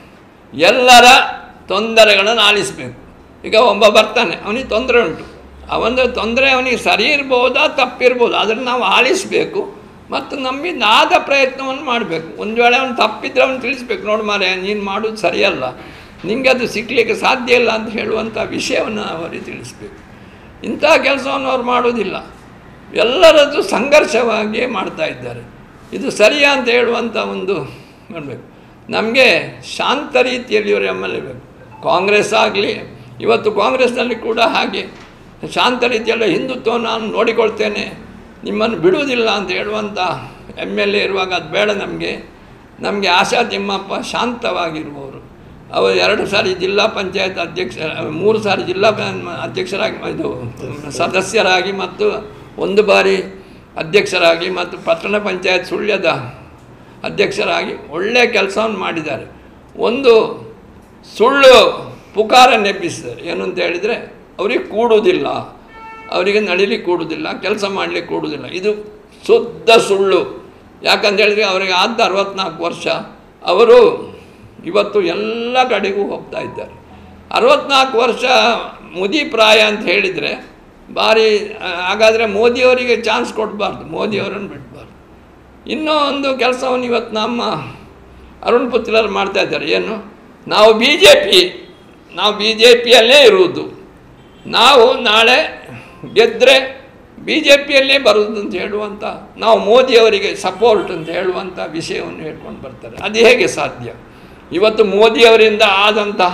ಎಲ್ಲರ ತೊಂದರೆಗಳನ್ನು ಆಲಿಸಬೇಕು. ಈಗ ಒಬ್ಬ ಬರ್ತಾನೆ, ಅವನಿಗೆ ತೊಂದರೆ ಉಂಟು, ಅವನ ತೊಂದರೆ ಅವನಿಗೆ ಸರಿ ಇರ್ಬೋದಾ ತಪ್ಪಿರ್ಬೋದು, ಅದನ್ನು ನಾವು ಆಲಿಸಬೇಕು ಮತ್ತು ನಮ್ಮಿಂದ ಆದ ಪ್ರಯತ್ನವನ್ನು ಮಾಡಬೇಕು. ಒಂದು ವೇಳೆ ಅವನು ತಪ್ಪಿದ್ರೆ ಅವನು ತಿಳಿಸ್ಬೇಕು, ನೋಡಿ ಮಾರೆ ನೀನು ಮಾಡೋದು ಸರಿಯಲ್ಲ, ನಿಮಗೆ ಅದು ಸಿಕ್ಕಲಿಕ್ಕೆ ಸಾಧ್ಯ ಇಲ್ಲ ಅಂತ ಹೇಳುವಂಥ ವಿಷಯವನ್ನು ಅವರಿಗೆ ತಿಳಿಸ್ಬೇಕು. ಇಂಥ ಕೆಲಸವನ್ನು ಅವ್ರು ಮಾಡೋದಿಲ್ಲ, ಎಲ್ಲರದ್ದು ಸಂಘರ್ಷವಾಗಿಯೇ ಮಾಡ್ತಾ ಇದ್ದಾರೆ. ಇದು ಸರಿಯಾ ಅಂತ ಹೇಳುವಂಥ ಒಂದು ಮಾಡಬೇಕು. ನಮಗೆ ಶಾಂತ ರೀತಿಯಲ್ಲಿ ಇವರು ಎಮ್ ಎಲ್ ಎ ಬೇಕು. ಕಾಂಗ್ರೆಸ್ ಆಗಲಿ, ಇವತ್ತು ಕಾಂಗ್ರೆಸ್ನಲ್ಲಿ ಕೂಡ ಹಾಗೆ ಶಾಂತ ರೀತಿಯಲ್ಲಿ ಹಿಂದುತ್ವ ನಾನು ನೋಡಿಕೊಳ್ತೇನೆ, ನಿಮ್ಮನ್ನು ಬಿಡುವುದಿಲ್ಲ ಅಂತ ಹೇಳುವಂಥ ಎಮ್ ಎಲ್ ಎ ಇರುವಾಗ ಅದು ಬೇಡ ನಮಗೆ. ನಮಗೆ ಆಶಾ ತಿಮ್ಮಪ್ಪ ಶಾಂತವಾಗಿರುವವರು. ಅವರು ಎರಡು ಸಾರಿ ಜಿಲ್ಲಾ ಪಂಚಾಯತ್ ಅಧ್ಯಕ್ಷ, ಮೂರು ಸಾರಿ ಜಿಲ್ಲಾ ಅಧ್ಯಕ್ಷರಾಗಿ ಇದು ಸದಸ್ಯರಾಗಿ ಮತ್ತು ಒಂದು ಬಾರಿ ಅಧ್ಯಕ್ಷರಾಗಿ ಮತ್ತು ಪಟ್ಟಣ ಪಂಚಾಯತ್ ಸುಳ್ಯದ ಅಧ್ಯಕ್ಷರಾಗಿ ಒಳ್ಳೆಯ ಕೆಲಸವನ್ನು ಮಾಡಿದ್ದಾರೆ. ಒಂದು ಸುಳ್ಳು ಪುಕಾರನ್ನು ಎಬ್ಬಿಸಿದ್ದಾರೆ. ಏನು ಅಂತ ಹೇಳಿದರೆ, ಅವರಿಗೆ ಕೂಡುವುದಿಲ್ಲ, ಅವರಿಗೆ ನಡೀಲಿಕ್ಕೆ ಕೂಡುವುದಿಲ್ಲ, ಕೆಲಸ ಮಾಡಲಿಕ್ಕೆ ಕೂಡುವುದಿಲ್ಲ. ಇದು ಶುದ್ಧ ಸುಳ್ಳು. ಯಾಕಂತ ಹೇಳಿದರೆ ಅವರಿಗೆ ಆದ ಅರವತ್ತ್ನಾಲ್ಕು ವರ್ಷ, ಅವರು ಇವತ್ತು ಎಲ್ಲ ಕಡೆಗೂ ಹೋಗ್ತಾ ಇದ್ದಾರೆ. ಅರವತ್ತ್ನಾಲ್ಕು ವರ್ಷ ಮುದಿ ಪ್ರಾಯ ಅಂತ ಹೇಳಿದರೆ ಭಾರಿ. ಹಾಗಾದರೆ ಮೋದಿಯವರಿಗೆ ಚಾನ್ಸ್ ಕೊಡಬಾರ್ದು, ಮೋದಿಯವರನ್ನು ಬಿಡಬಾರ್ದು. ಇನ್ನೂ ಒಂದು ಕೆಲಸವನ್ನು ಇವತ್ತು ನಮ್ಮ ಅರುಣ್ ಪುತ್ರರು ಮಾಡ್ತಾ ಇದ್ದಾರೆ. ಏನು? ನಾವು ಬಿ ಜೆ ಪಿ ನಾವು ಬಿ ಜೆ ಪಿಯಲ್ಲೇ ಇರುವುದು, ನಾವು ನಾಳೆ ಗೆದ್ದರೆ ಬಿ ಜೆ ಪಿಯಲ್ಲೇ ಬರುವುದು ಅಂತ ಹೇಳುವಂಥ, ನಾವು ಮೋದಿಯವರಿಗೆ ಸಪೋರ್ಟ್ ಅಂತ ಹೇಳುವಂಥ ವಿಷಯವನ್ನು ಹೇಳ್ಕೊಂಡು ಬರ್ತಾರೆ. ಅದು ಹೇಗೆ ಸಾಧ್ಯ? ಇವತ್ತು ಮೋದಿಯವರಿಂದ ಆದಂತಹ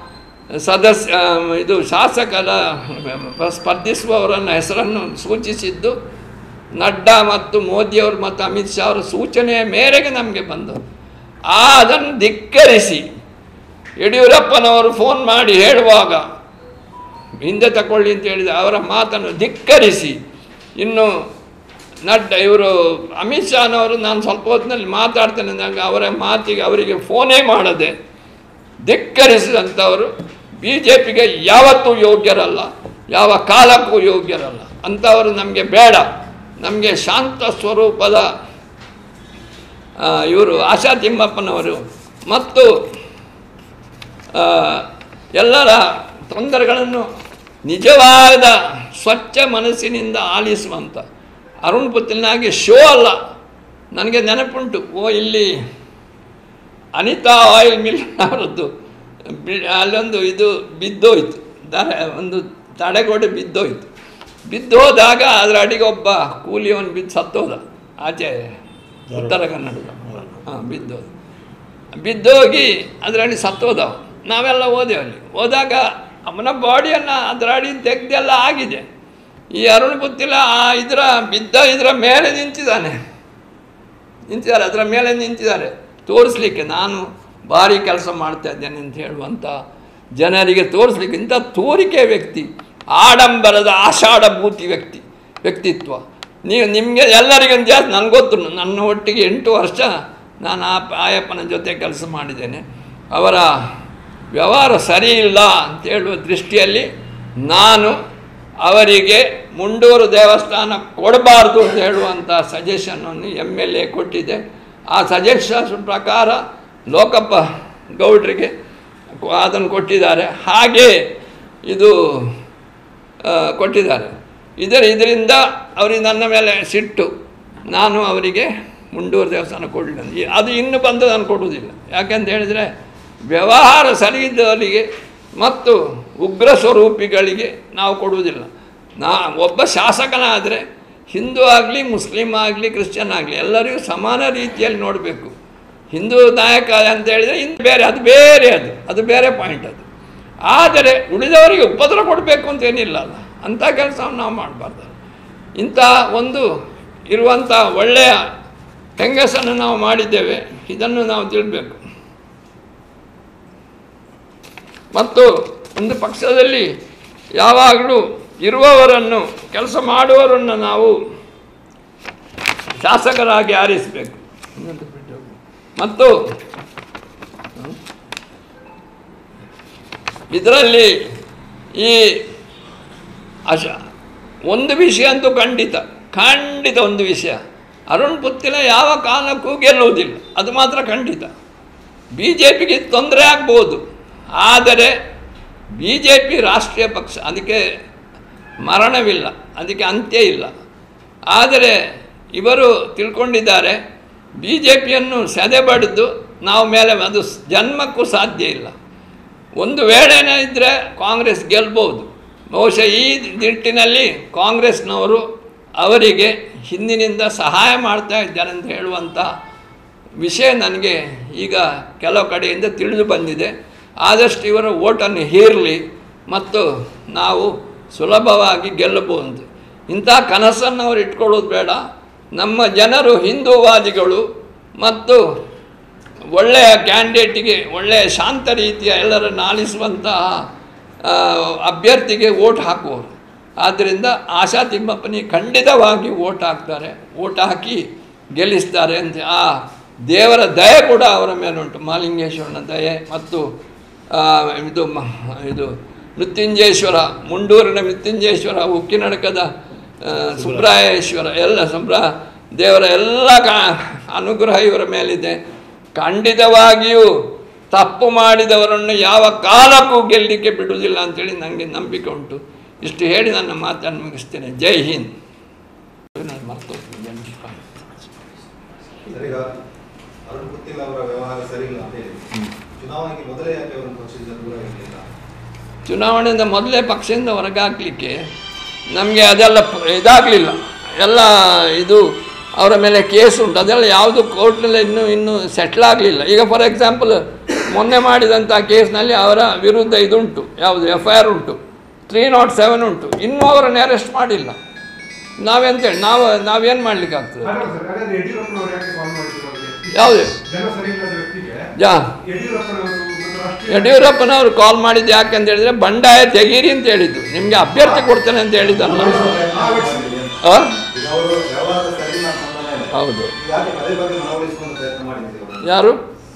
ಸದಸ್ಯ ಇದು ಶಾಸಕರ ಸ್ಪರ್ಧಿಸುವವರನ್ನ ಹೆಸರನ್ನು ಸೂಚಿಸಿದ್ದು ನಡ್ಡಾ ಮತ್ತು ಮೋದಿಯವರು ಮತ್ತು ಅಮಿತ್ ಶಾ ಅವರ ಸೂಚನೆಯ ಮೇರೆಗೆ ನಮಗೆ ಬಂದವು. ಆ ಅದನ್ನು ಧಿಕ್ಕರಿಸಿ ಯಡಿಯೂರಪ್ಪನವರು ಫೋನ್ ಮಾಡಿ ಹೇಳುವಾಗ ಹಿಂದೆ ತಗೊಳ್ಳಿ ಅಂತ ಹೇಳಿದ ಅವರ ಮಾತನ್ನು ಧಿಕ್ಕರಿಸಿ, ಇನ್ನು ನಡ್ಡಾ ಇವರು ಅಮಿತ್ ಶಾನವರು ನಾನು ಸ್ವಲ್ಪ ಹೊತ್ತಿನಲ್ಲಿ ಮಾತಾಡ್ತೇನೆ ಅಂದಾಗ ಅವರ ಮಾತಿಗೆ ಅವರಿಗೆ ಫೋನೇ ಮಾಡದೆ ಧಿಕ್ಕರಿಸಿದಂಥವರು ಬಿ ಜೆ ಪಿಗೆ ಯಾವತ್ತೂ ಯೋಗ್ಯರಲ್ಲ, ಯಾವ ಕಾಲಕ್ಕೂ ಯೋಗ್ಯರಲ್ಲ. ಅಂಥವರು ನಮಗೆ ಬೇಡ. ನಮಗೆ ಶಾಂತ ಸ್ವರೂಪದ ಇವರು ಆಶಾ ತಿಮ್ಮಪ್ಪನವರು ಮತ್ತು ಎಲ್ಲರ ತೊಂದರೆಗಳನ್ನು ನಿಜವಾದ ಸ್ವಚ್ಛ ಮನಸ್ಸಿನಿಂದ ಆಲಿಸುವಂಥ ಅರುಣ್ ಪುತ್ರನಾಗಿ ಶೋ ಅಲ್ಲ. ನನಗೆ ನೆನಪುಂಟು, ಓ ಇಲ್ಲಿ ಅನಿತಾ ಆಯಿಲ್ ಮಿಲ್ ಅವರದ್ದು ಬಿ ಅಲ್ಲೊಂದು ಇದು ಬಿದ್ದೋಯ್ತು, ದರ ಒಂದು ತಡೆಗೋಡೆ ಬಿದ್ದೋಯ್ತು. ಬಿದ್ದೋದಾಗ ಅದರ ಅಡಿಗೆ ಒಬ್ಬ ಕೂಲಿಯವನು ಬಿದ್ದು ಸತ್ತೋದ, ಆಚೆ ಉತ್ತರ ಕನ್ನಡದ. ಹಾಂ, ಬಿದ್ದೋದು ಬಿದ್ದೋಗಿ ಅದರಡಿ ಸತ್ತೋದವ. ನಾವೆಲ್ಲ ಹೋದೆವು ಅಲ್ಲಿ. ಹೋದಾಗ ಅವನ ಬಾಡಿಯನ್ನು ಅದರ ಅಡಿ ತೆಗೆದೆಲ್ಲ ಆಗಿದೆ. ಈ ಅರುಣ್ ಗೊತ್ತಿಲ್ಲ, ಆ ಇದರ ಬಿದ್ದ ಇದರ ಮೇಲೆ ನಿಂತಿದ್ದಾನೆ ನಿಂತಿದ್ದಾರೆ ಅದರ ಮೇಲೆ ನಿಂತಿದ್ದಾರೆ ತೋರಿಸ್ಲಿಕ್ಕೆ ನಾನು ಭಾರಿ ಕೆಲಸ ಮಾಡ್ತಾ ಇದ್ದೇನೆ ಅಂತ ಹೇಳುವಂಥ ಜನರಿಗೆ ತೋರಿಸ್ಲಿಕ್ಕೆ. ಇಂಥ ತೋರಿಕೆ ವ್ಯಕ್ತಿ, ಆಡಂಬರದ ಆಷಾಢಭೂತಿ ವ್ಯಕ್ತಿ ವ್ಯಕ್ತಿತ್ವ. ನೀವು ನಿಮಗೆ ಎಲ್ಲರಿಗೊಂದು ಜಾಸ್ತಿ ನನಗೆ ಗೊತ್ತು. ನನ್ನ ಒಟ್ಟಿಗೆ ಎಂಟು ವರ್ಷ ನಾನು ಆ ಆಯಪ್ಪನ ಜೊತೆ ಕೆಲಸ ಮಾಡಿದ್ದೇನೆ. ಅವರ ವ್ಯವಹಾರ ಸರಿ ಇಲ್ಲ ಅಂತ ಹೇಳುವ ದೃಷ್ಟಿಯಲ್ಲಿ ನಾನು ಅವರಿಗೆ ಮುಂಡೂರು ದೇವಸ್ಥಾನ ಕೊಡಬಾರ್ದು ಅಂತ ಹೇಳುವಂಥ ಸಜೆಷನನ್ನು ಎಮ್ ಎಲ್ ಎ ಕೊಟ್ಟಿದ್ದೆ. ಆ ಸಜೆಷನ್ ಪ್ರಕಾರ ಲೋಕಪ್ಪ ಗೌಡ್ರಿಗೆ ಅದನ್ನು ಕೊಟ್ಟಿದ್ದಾರೆ. ಹಾಗೆ ಇದು ಕೊಟ್ಟಿದ್ದಾರೆ. ಇದರ ಇದರಿಂದ ಅವರಿಗೆ ನನ್ನ ಮೇಲೆ ಸಿಟ್ಟು. ನಾನು ಅವರಿಗೆ ಮುಂಡೂರು ದೇವಸ್ಥಾನ ಕೊಡಲಿ ಅಂತ. ಅದು ಇನ್ನು ಬಂದು ನಾನು ಕೊಡುವುದಿಲ್ಲ. ಯಾಕೆಂತ ಹೇಳಿದರೆ ವ್ಯವಹಾರ ಸರಿಯಿದ್ದವರಿಗೆ ಮತ್ತು ಉಗ್ರ ಸ್ವರೂಪಿಗಳಿಗೆ ನಾವು ಕೊಡುವುದಿಲ್ಲ. ನಾ ಒಬ್ಬ ಶಾಸಕನಾದರೆ ಹಿಂದೂ ಆಗಲಿ ಮುಸ್ಲಿಮ್ ಆಗಲಿ ಕ್ರಿಶ್ಚಿಯನ್ ಆಗಲಿ ಎಲ್ಲರಿಗೂ ಸಮಾನ ರೀತಿಯಲ್ಲಿ ನೋಡಬೇಕು. ಹಿಂದೂ ನಾಯಕ ಅಂತ ಹೇಳಿದರೆ ಇನ್ನು ಬೇರೆ ಅದು ಬೇರೆ ಅದು ಅದು ಬೇರೆ ಪಾಯಿಂಟ್ ಅದು. ಆದರೆ ಉಳಿದವರಿಗೆ ಉಪದ್ರ ಕೊಡಬೇಕು ಅಂತೇನಿಲ್ಲ ಅಲ್ಲ, ಅಂಥ ಕೆಲಸವನ್ನು ನಾವು ಮಾಡಬಾರ್ದು. ಇಂಥ ಒಂದು ಇರುವಂಥ ಒಳ್ಳೆಯ ಹೆಂಗಸನ್ನು ನಾವು ಮಾಡಿದ್ದೇವೆ, ಇದನ್ನು ನಾವು ತಿಳಿಬೇಕು. ಮತ್ತು ಒಂದು ಪಕ್ಷದಲ್ಲಿ ಯಾವಾಗಲೂ ಇರುವವರನ್ನು ಕೆಲಸ ಮಾಡುವವರನ್ನು ನಾವು ಶಾಸಕರಾಗಿ ಆರಿಸಬೇಕು. ಮತ್ತು ಇದರಲ್ಲಿ ಈ ಅಶ ಒಂದು ವಿಷಯ ಅಂತೂ ಖಂಡಿತ ಖಂಡಿತ ಒಂದು ವಿಷಯ, ಅರುಣ್ ಪುತ್ತಿಲ ಯಾವ ಕಾರಣಕ್ಕೂ ಗೆಲ್ಲುವುದಿಲ್ಲ, ಅದು ಮಾತ್ರ ಖಂಡಿತ. ಬಿ ಜೆ ಪಿಗೆ ತೊಂದರೆ ಆಗ್ಬೋದು, ಆದರೆ ಬಿ ಜೆ ಪಿ ರಾಷ್ಟ್ರೀಯ ಪಕ್ಷ, ಅದಕ್ಕೆ ಮರಣವಿಲ್ಲ, ಅದಕ್ಕೆ ಅಂತ್ಯ ಇಲ್ಲ. ಆದರೆ ಇವರು ತಿಳ್ಕೊಂಡಿದ್ದಾರೆ ಬಿ ಜೆ ಪಿಯನ್ನು ಸೆದೆಬಡಿದು ನಾವು ಮೇಲೆ ಅದು ಜನ್ಮಕ್ಕೂ ಸಾಧ್ಯ ಇಲ್ಲ. ಒಂದು ವೇಳೆನೇ ಇದ್ದರೆ ಕಾಂಗ್ರೆಸ್ ಗೆಲ್ಬೋದು. ಬಹುಶಃ ಈ ನಿಟ್ಟಿನಲ್ಲಿ ಕಾಂಗ್ರೆಸ್ನವರು ಅವರಿಗೆ ಹಿಂದಿನಿಂದ ಸಹಾಯ ಮಾಡ್ತಾ ಇದ್ದಾರೆ ಅಂತ ಹೇಳುವಂಥ ವಿಷಯ ನನಗೆ ಈಗ ಕೆಲವು ಕಡೆಯಿಂದ ತಿಳಿದು ಬಂದಿದೆ. ಆದಷ್ಟು ಇವರ ಓಟನ್ನು ಹೀರಲಿ ಮತ್ತು ನಾವು ಸುಲಭವಾಗಿ ಗೆಲ್ಲಬಹುದು. ಇಂಥ ಕನಸನ್ನು ಅವರು ಇಟ್ಕೊಳ್ಳೋದು ಬೇಡ. ನಮ್ಮ ಜನರು ಹಿಂದೂವಾದಿಗಳು ಮತ್ತು ಒಳ್ಳೆಯ ಕ್ಯಾಂಡಿಡೇಟಿಗೆ, ಒಳ್ಳೆಯ ಶಾಂತ ರೀತಿಯ ಎಲ್ಲರನ್ನು ಆಲಿಸುವಂತಹ ಅಭ್ಯರ್ಥಿಗೆ ಓಟ್ ಹಾಕುವವರು. ಆದ್ದರಿಂದ ಆಶಾ ತಿಮ್ಮಪ್ಪನಿಗೆ ಖಂಡಿತವಾಗಿ ಓಟ್ ಹಾಕ್ತಾರೆ, ಓಟ್ ಹಾಕಿ ಗೆಲ್ಲಿಸ್ತಾರೆ ಅಂತ ಆ ದೇವರ ದಯೆ ಕೂಡ ಅವರ ಮೇಲುಂಟು. ಮಹಾಲಿಂಗೇಶ್ವರನ ದಯೆ ಮತ್ತು ಇದು ಇದು ಮೃತ್ಯುಂಜಯೇಶ್ವರ, ಮುಂಡೂರಿನ ಮೃತ್ಯುಂಜಯೇಶ್ವರ, ಉಕ್ಕಿನಡಕದ ಸುಬ್ರಾಯೇಶ್ವರ, ಎಲ್ಲ ಸುಬ್ರ ದೇವರ ಎಲ್ಲ ಕ ಅನುಗ್ರಹ ಇವರ ಮೇಲಿದೆ. ಖಂಡಿತವಾಗಿಯೂ ತಪ್ಪು ಮಾಡಿದವರನ್ನು ಯಾವ ಕಾಲಕ್ಕೂ ಗೆಲ್ಲಲಿಕ್ಕೆ ಬಿಡುವುದಿಲ್ಲ ಅಂಥೇಳಿ ನನಗೆ ನಂಬಿಕೆ ಉಂಟು. ಇಷ್ಟು ಹೇಳಿ ನನ್ನ ಮಾತನ್ನು ಮುಗಿಸ್ತೇನೆ. ಜೈ ಹಿಂದ್. ನಾನು ಮರ್ತೋಗ್ತೀನಿ. ಅರುಣ್ ಪುತ್ತಿಲ ಅವರ ವ್ಯವಹಾರ ಸರಿ ಇಲ್ಲ ಅಂತ ಹೇಳಿ ಚುನಾವಣೆಗೆ ಮೊದಲೇ ಯಾಕೆ ಅವರು ಪಕ್ಷದಿಂದ ದೂರ ಇರಲಿಲ್ಲ? ಚುನಾವಣೆಯಿಂದ ಮೊದಲೇ ಪಕ್ಷದಿಂದ ಹೊರಗೆ ಹಾಕಲಿಕ್ಕೆ ನಮಗೆ ಅದೆಲ್ಲ ಇದಾಗಲಿಲ್ಲ. ಎಲ್ಲ ಇದು ಅವರ ಮೇಲೆ ಕೇಸ್ ಉಂಟು, ಅದೆಲ್ಲ ಯಾವುದು ಕೋರ್ಟ್ನಲ್ಲಿ ಇನ್ನೂ ಇನ್ನೂ ಸೆಟ್ಲ್ ಆಗಲಿಲ್ಲ. ಈಗ ಫಾರ್ ಎಕ್ಸಾಂಪಲ್ ಮೊನ್ನೆ ಮಾಡಿದಂಥ ಕೇಸ್ನಲ್ಲಿ ಅವರ ವಿರುದ್ಧ ಇದುಂಟು, ಯಾವುದು ಎಫ್ ಐ ಆರ್ ಉಂಟು, ತ್ರೀ ನಾಟ್ ಸೆವೆನ್ ಉಂಟು. ಇನ್ನೂ ಅವರನ್ನು ಅರೆಸ್ಟ್ ಮಾಡಿಲ್ಲ. ನಾವೆಂತೇಳಿ ನಾವು ನಾವೇನು ಮಾಡಲಿಕ್ಕಾಗ್ತದೆ? ಯಾವುದು ಜಾ ಯಡಿಯೂರಪ್ಪನವರು ಕಾಲ್ ಮಾಡಿದ್ದು ಯಾಕೆ ಅಂತ ಹೇಳಿದರೆ ಬಂಡಾಯ ತೆಗೀರಿ ಅಂತ ಹೇಳಿದ್ದು, ನಿಮಗೆ ಅಭ್ಯರ್ಥಿ ಕೊಡ್ತೇನೆ ಅಂತ ಹೇಳಿದ್ದಲ್ಲ. ಹೌದು. ಯಾರು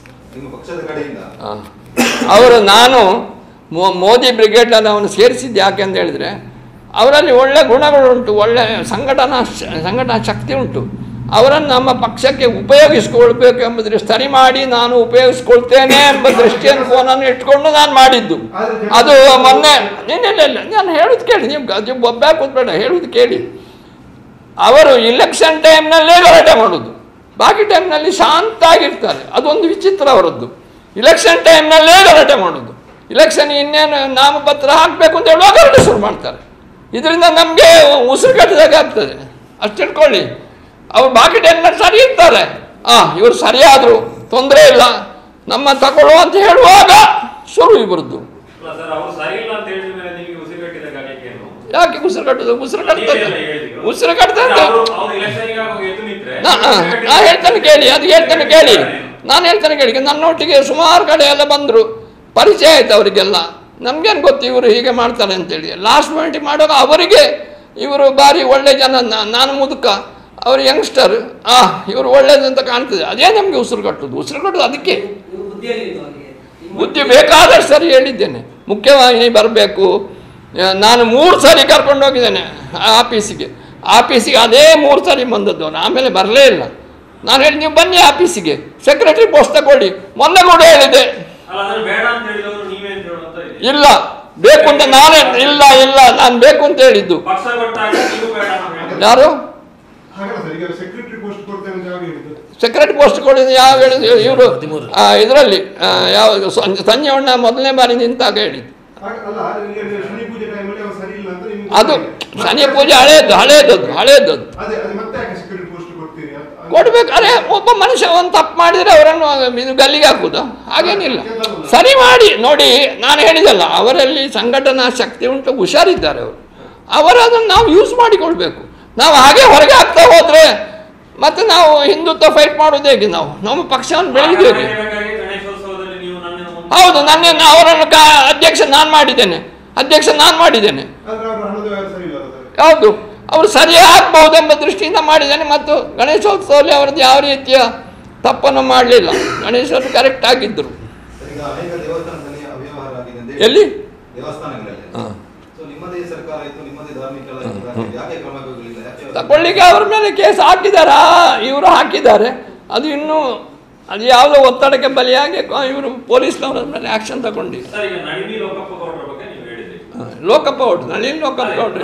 ಅವರು? ನಾನು ಮೋದಿ ಬ್ರಿಗೇಡನ್ನು ಅವನು ಸೇರಿಸಿದ್ದು ಯಾಕೆ ಅಂತ ಹೇಳಿದರೆ ಅವರಲ್ಲಿ ಒಳ್ಳೆ ಗುಣಗಳುಂಟು, ಒಳ್ಳೆ ಸಂಘಟನಾ ಸಂಘಟನಾ ಶಕ್ತಿ ಉಂಟು. ಅವರನ್ನು ನಮ್ಮ ಪಕ್ಷಕ್ಕೆ ಉಪಯೋಗಿಸ್ಕೊಳ್ಬೇಕು ಎಂಬುದನ್ನು ಸರಿ ಮಾಡಿ ನಾನು ಉಪಯೋಗಿಸ್ಕೊಳ್ತೇನೆ ಎಂಬ ದೃಷ್ಟಿಕೋನನ್ನು ಇಟ್ಕೊಂಡು ನಾನು ಮಾಡಿದ್ದು. ಅದು ಮೊನ್ನೆ ನಿನ್ನೆಲ್ಲ ಇಲ್ಲ, ನಾನು ಹೇಳೋದು ಕೇಳಿ, ನೀವು ನೀವು ಒಬ್ಬ ಕೂತ್ಬೇಡ, ಹೇಳೋದು ಕೇಳಿ. ಅವರು ಇಲೆಕ್ಷನ್ ಟೈಮ್ನಲ್ಲೇ ಗಲಾಟೆ ಮಾಡೋದು, ಬಾಕಿ ಟೈಮ್ನಲ್ಲಿ ಶಾಂತ ಆಗಿರ್ತಾರೆ. ಅದೊಂದು ವಿಚಿತ್ರ ಅವರದ್ದು. ಇಲೆಕ್ಷನ್ ಟೈಮ್ನಲ್ಲೇ ಗಲಾಟೆ ಮಾಡೋದು, ಇಲೆಕ್ಷನ್ ಇನ್ನೇನು ನಾಮಪತ್ರ ಹಾಕಬೇಕು ಅಂತ ಹೇಳುವಾಗ ಗಲಾಟೆ ಶುರು ಮಾಡ್ತಾರೆ. ಇದರಿಂದ ನಮಗೆ ಉಸಿರು ಕಟ್ಟಿದಾಗ ಆಗ್ತದೆ, ಅಷ್ಟು ತಿಳ್ಕೊಳ್ಳಿ. ಅವ್ರು ಬಾಕಿ ಟೈಮ್ನಲ್ಲಿ ಸರಿ ಇರ್ತಾರೆ. ಹಾಂ, ಇವರು ಸರಿಯಾದರು, ತೊಂದರೆ ಇಲ್ಲ, ನಮ್ಮ ತಗೊಳ್ಳೋ ಅಂತ ಹೇಳುವಾಗ ಶುರು ಇಬ್ಬರದ್ದು. ಯಾಕೆ ಉಸಿರು ಕಟ್ಟೋದು? ಉಸಿರು ಕಟ್ತದೆ, ಉಸಿರು ಕಟ್ತದೆ. ನಾನು ಹೇಳ್ತೇನೆ ಕೇಳಿ, ಅದು ಹೇಳ್ತೇನೆ ಕೇಳಿ, ನಾನು ಹೇಳ್ತೇನೆ ಕೇಳಿ. ನನ್ನೊಟ್ಟಿಗೆ ಸುಮಾರು ಕಡೆ ಎಲ್ಲ ಬಂದರು, ಪರಿಚಯ ಆಯ್ತು ಅವರಿಗೆಲ್ಲ. ನಮಗೇನು ಗೊತ್ತು ಇವರು ಹೀಗೆ ಮಾಡ್ತಾರೆ ಅಂತೇಳಿ. ಲಾಸ್ಟ್ ಮೂಮೆಂಟಿಗೆ ಮಾಡುವಾಗ ಅವರಿಗೆ ಇವರು ಭಾರಿ ಒಳ್ಳೆ ಜನ, ನಾನು ಮುದುಕ, ಅವರು ಯಂಗ್ಸ್ಟರ್, ಆ ಇವರು ಒಳ್ಳೇದಂತ ಕಾಣ್ತದೆ. ಅದೇ ನಮಗೆ ಉಸಿರು ಕಟ್ಟೋದು. ಉಸಿರು ಕಟ್ಟೋದು ಅದಕ್ಕೆ ಬುದ್ಧಿ ಬೇಕಾದಷ್ಟು ಸರಿ ಹೇಳಿದ್ದೇನೆ. ಮುಖ್ಯವಾಗಿ ಬರಬೇಕು. ನಾನು ಮೂರು ಸಾರಿ ಕರ್ಕೊಂಡು ಹೋಗಿದ್ದೇನೆ ಆಫೀಸಿಗೆ. ಆಫೀಸಿಗೆ ಅದೇ ಮೂರು ಸಾರಿ ಬಂದದ್ದು ಅವನು, ಆಮೇಲೆ ಬರಲೇ ಇಲ್ಲ. ನಾನು ಹೇಳಿ ನೀವು ಬನ್ನಿ ಆಫೀಸಿಗೆ, ಸೆಕ್ರೆಟರಿ ಪೋಸ್ಟ್ ತಗೊಳ್ಳಿ. ಮೊನ್ನೆ ಕೂಡ ಹೇಳಿದೆ, ಇಲ್ಲ ಬೇಕು ಅಂತ ನಾನೇ, ಇಲ್ಲ ಇಲ್ಲ ನಾನು ಬೇಕು ಅಂತ ಹೇಳಿದ್ದು. ಯಾರು ಸೆಕ್ರೆಟರಿ ಪೋಸ್ಟ್ ಕೊಡಿದ್ದು ಯಾವ ಹೇಳಿದ್ರು ಇವರು ಇದರಲ್ಲಿ ಯಾವ ಸಂಜೆವಣ್ಣ ಮೊದಲನೇ ಬಾರಿ ನಿಂತಾಗ ಹೇಳಿದ್ದು. ಅದು ಶನಿ ಪೂಜೆ ಹಳೇದು ಹಳೇದದ್ದು ಹಳೇದದ್ದು ಕೊಡ್ಬೇಕು. ಅರೆ ಒಬ್ಬ ಮನುಷ್ಯ ಒಂದು ತಪ್ಪು ಮಾಡಿದರೆ ಅವರನ್ನು ಇದು ಗಲ್ಲಿಗೆ ಹಾಕುದು ಹಾಗೇನಿಲ್ಲ. ಸರಿ ಮಾಡಿ ನೋಡಿ, ನಾನು ಹೇಳಿದಲ್ಲ ಅವರಲ್ಲಿ ಸಂಘಟನಾ ಶಕ್ತಿ ಉಂಟು, ಹುಷಾರಿದ್ದಾರೆ ಅವರು. ಅವರು ಅದನ್ನು ನಾವು ಯೂಸ್ ಮಾಡಿಕೊಳ್ಬೇಕು. ನಾವು ಹಾಗೆ ಹೊರಗೆ ಹಾಕ್ತಾ ಹೋದರೆ ಮತ್ತೆ ನಾವು ಹಿಂದುತ್ವ ಫೈಟ್ ಮಾಡೋದು ಹೇಗೆ? ನಾವು ನಮ್ಮ ಪಕ್ಷವನ್ನು ಬೆಳೆದಿದ್ದೇವೆ. ಹೌದು, ನನ್ನ ಅವರನ್ನು ಕಾ ಅಧ್ಯಕ್ಷ ನಾನು ಮಾಡಿದ್ದೇನೆ ಅಧ್ಯಕ್ಷ ನಾನು ಮಾಡಿದ್ದೇನೆ ಹೌದು, ಅವರು ಸರಿ ಆಗ್ಬಹುದೆಂಬ ದೃಷ್ಟಿಯಿಂದ ಮಾಡಿದ್ದೇನೆ. ಮತ್ತು ಗಣೇಶೋತ್ಸವದಲ್ಲಿ ಅವರದ್ದು ಯಾವ ರೀತಿಯ ತಪ್ಪನ್ನು ಮಾಡಲಿಲ್ಲ. ಗಣೇಶರು ಕರೆಕ್ಟ್ ಆಗಿದ್ದರು. ಎಲ್ಲಿ ತಗೊಳ್ಳಿಕ್ಕೆ ಅವ್ರ ಮೇಲೆ ಕೇಸ್ ಹಾಕಿದಾರಾ? ಇವರು ಹಾಕಿದ್ದಾರೆ. ಅದು ಇನ್ನೂ ಅದು ಯಾವುದೋ ಒತ್ತಡಕ್ಕೆ ಬಲಿಯಾಗಿ ಇವರು ಪೊಲೀಸ್ನವರ ಮೇಲೆ ಆಕ್ಷನ್ ತಗೊಂಡಿಲ್ಲ. ಲೋಕಪ್ಪ ಗೌಡ್ರು ನಳಿನ್ ಲೋಕಪ್ಪ ಗೌಡ್ರು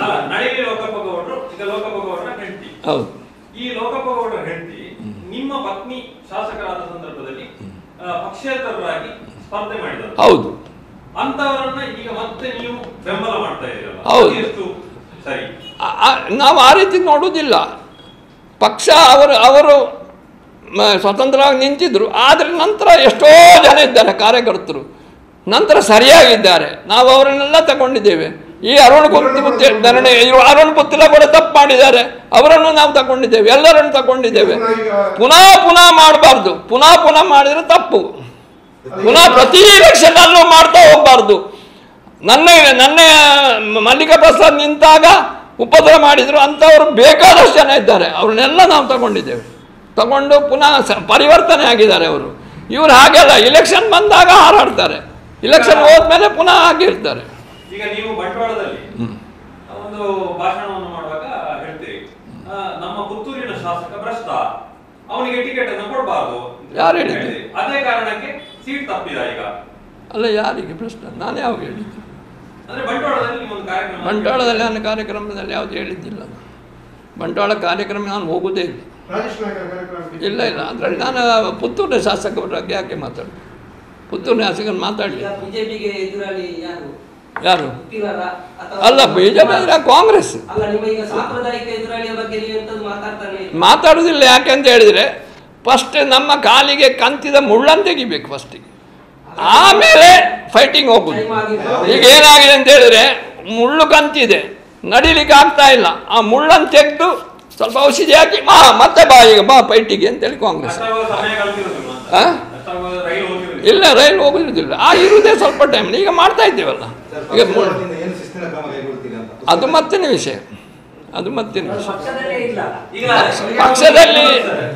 ಹೌದು. ಈ ಲೋಕಪ್ಪ ಗೌಡ್ರ ಹೆಂಡತಿ ನಿಮ್ಮ ಪತ್ನಿ ಶಾಸಕರಾದ ಸಂದರ್ಭದಲ್ಲಿ ಪಕ್ಷೇತರರಾಗಿ ಸ್ಪರ್ಧೆ ಮಾಡಿದ್ದಾರೆ. ಹೌದು, ಅಂತವರನ್ನ ಈಗ ಮತ್ತೆ ನೀವು ಬೆಂಬಲ ಮಾಡ್ತಾ ಇದ್ದೀರಲ್ಲ, ಹೌದು. ಎಷ್ಟು ಸರಿ? ನಾವು ಆ ರೀತಿ ನೋಡುವುದಿಲ್ಲ. ಪಕ್ಷ ಅವರು ಅವರು ಸ್ವತಂತ್ರವಾಗಿ ನಿಂತಿದ್ರು, ಆದರೆ ನಂತರ ಎಷ್ಟೋ ಜನ ಇದ್ದಾರೆ ಕಾರ್ಯಕರ್ತರು, ನಂತರ ಸರಿಯಾಗಿದ್ದಾರೆ. ನಾವು ಅವರನ್ನೆಲ್ಲ ತಗೊಂಡಿದ್ದೇವೆ. ಈ ಅರುಣ್ ಪುತ್ತಿಲ ಅರುಣ್ ಪುತ್ತಿಲ ಕೂಡ ತಪ್ಪು ಮಾಡಿದ್ದಾರೆ, ಅವರನ್ನು ನಾವು ತಗೊಂಡಿದ್ದೇವೆ, ಎಲ್ಲರನ್ನು ತಗೊಂಡಿದ್ದೇವೆ. ಪುನಃ ಪುನಃ ಮಾಡಬಾರ್ದು. ಪುನಃ ಪುನಃ ಮಾಡಿದರೆ ತಪ್ಪು. ಪುನಃ ಪ್ರತಿ ಎಲೆಕ್ಷನ್ ಅಲ್ಲೂ ಮಾಡ್ತಾ ಹೋಗ್ಬಾರ್ದು. ನನ್ನ ನನ್ನ ಮಲ್ಲಿಕಾ ಪ್ರಸಾದ್ ನಿಂತಾಗ ಉಪದ್ರ ಮಾಡಿದ್ರು, ಅಂಥವ್ರು ಬೇಕಾದಷ್ಟು ಜನ ಇದ್ದಾರೆ. ಅವ್ರನ್ನೆಲ್ಲ ನಾವು ತಗೊಂಡಿದ್ದೇವೆ. ತಗೊಂಡು ಪುನಃ ಪರಿವರ್ತನೆ ಆಗಿದ್ದಾರೆ ಅವರು. ಇವರು ಹಾಗೆಲ್ಲ ಇಲೆಕ್ಷನ್ ಬಂದಾಗ ಹಾರಾಡ್ತಾರೆ, ಇಲೆಕ್ಷನ್ ಹೋದ್ಮೇಲೆ ಪುನಃ ಆಗಿರ್ತಾರೆ. ಈಗ ನೀವು ಬಂಟ್ವಾಳದಲ್ಲಿ ಒಂದು ಭಾಷಣವನ್ನು ಮಾಡುವಾಗ ಹೇಳ್ತೀರಿ, ನಮ್ಮ ಪುತ್ತೂರಿನ ಶಾಸಕ ಭ್ರಷ್ಟ, ಅವನಿಗೆ ಟಿಕೆಟ್ ಅನ್ನು ಕೊಡಬಾರದು. ಯಾರು ಹೇಳಿದ್ರು? ಅದೇ ಕಾರಣಕ್ಕೆ ಸೀಟ್ ತಪ್ಪಿದ ಈಗ. ಅಲ್ಲ, ಯಾರಿಗೆ ಪ್ರಶ್ನೆ? ನಾನು ಯಾವಾಗ ಹೇಳಿದ್ದೆ? ಅಂದ್ರೆ ಬಂಟ್ವಾಳದಲ್ಲಿ ನೀವು ಒಂದು ಕಾರ್ಯಕ್ರಮ ಬಂಟ್ವಾಳದಲ್ಲಿ ನಾನು ಕಾರ್ಯಕ್ರಮದಲ್ಲಿ ಯಾವುದು ಹೇಳಿದ್ದಿಲ್ಲ. ಬಂಟ್ವಾಳ ಕಾರ್ಯಕ್ರಮ ನಾನು ಹೋಗುವುದೇ ಇಲ್ಲ. ಇಲ್ಲ ಇಲ್ಲ ಅದರಲ್ಲಿ ನಾನು ಪುತ್ತೂರಿನ ಶಾಸಕರ ಬಗ್ಗೆ ಯಾಕೆ ಮಾತಾಡಿ? ಪುತ್ತೂರಿನ ಶಾಸಕರು ಮಾತಾಡಲಿ. ಯಾರು? ಅಲ್ಲ, ಬಿಜೆಪಿ ಅಂದ್ರೆ ಕಾಂಗ್ರೆಸ್ ಮಾತಾಡುದಿಲ್ಲ. ಯಾಕೆ ಅಂತ ಹೇಳಿದ್ರೆ ಫಸ್ಟ್ ನಮ್ಮ ಕಾಲಿಗೆ ಕಂತಿದ ಮುಳ್ಳನ್ನು ತೆಗಿಬೇಕು ಫಸ್ಟಿಗೆ, ಆಮೇಲೆ ಫೈಟಿಂಗ್ ಹೋಗುದು. ಈಗ ಏನಾಗಿದೆ ಅಂತ ಹೇಳಿದ್ರೆ ಮುಳ್ಳು ಕಂತಿದೆ, ನಡಿಲಿಕ್ಕೆ ಆಗ್ತಾ ಇಲ್ಲ. ಆ ಮುಳ್ಳನ್ನು ತೆಗೆದು ಸ್ವಲ್ಪ ಔಷಧಿ ಹಾಕಿ ಮಾ ಮತ್ತೆ ಬಾ ಈಗ ಬಾ ಫೈಟಿಗೆ ಅಂತೇಳಿ ಕಾಂಗ್ರೆಸ್. ಇಲ್ಲ, ರೈಲು ಹೋಗುದಿಲ್ಲ. ಆ ಇರುವುದೇ ಸ್ವಲ್ಪ ಟೈಮ್. ಈಗ ಮಾಡ್ತಾ ಇದ್ದೇವಲ್ಲ. ಈಗ ಅದು ಮತ್ತಿನ ವಿಷಯ, ಅದು ಮತ್ತಿನ ವಿಷಯ. ಪಕ್ಷದಲ್ಲಿ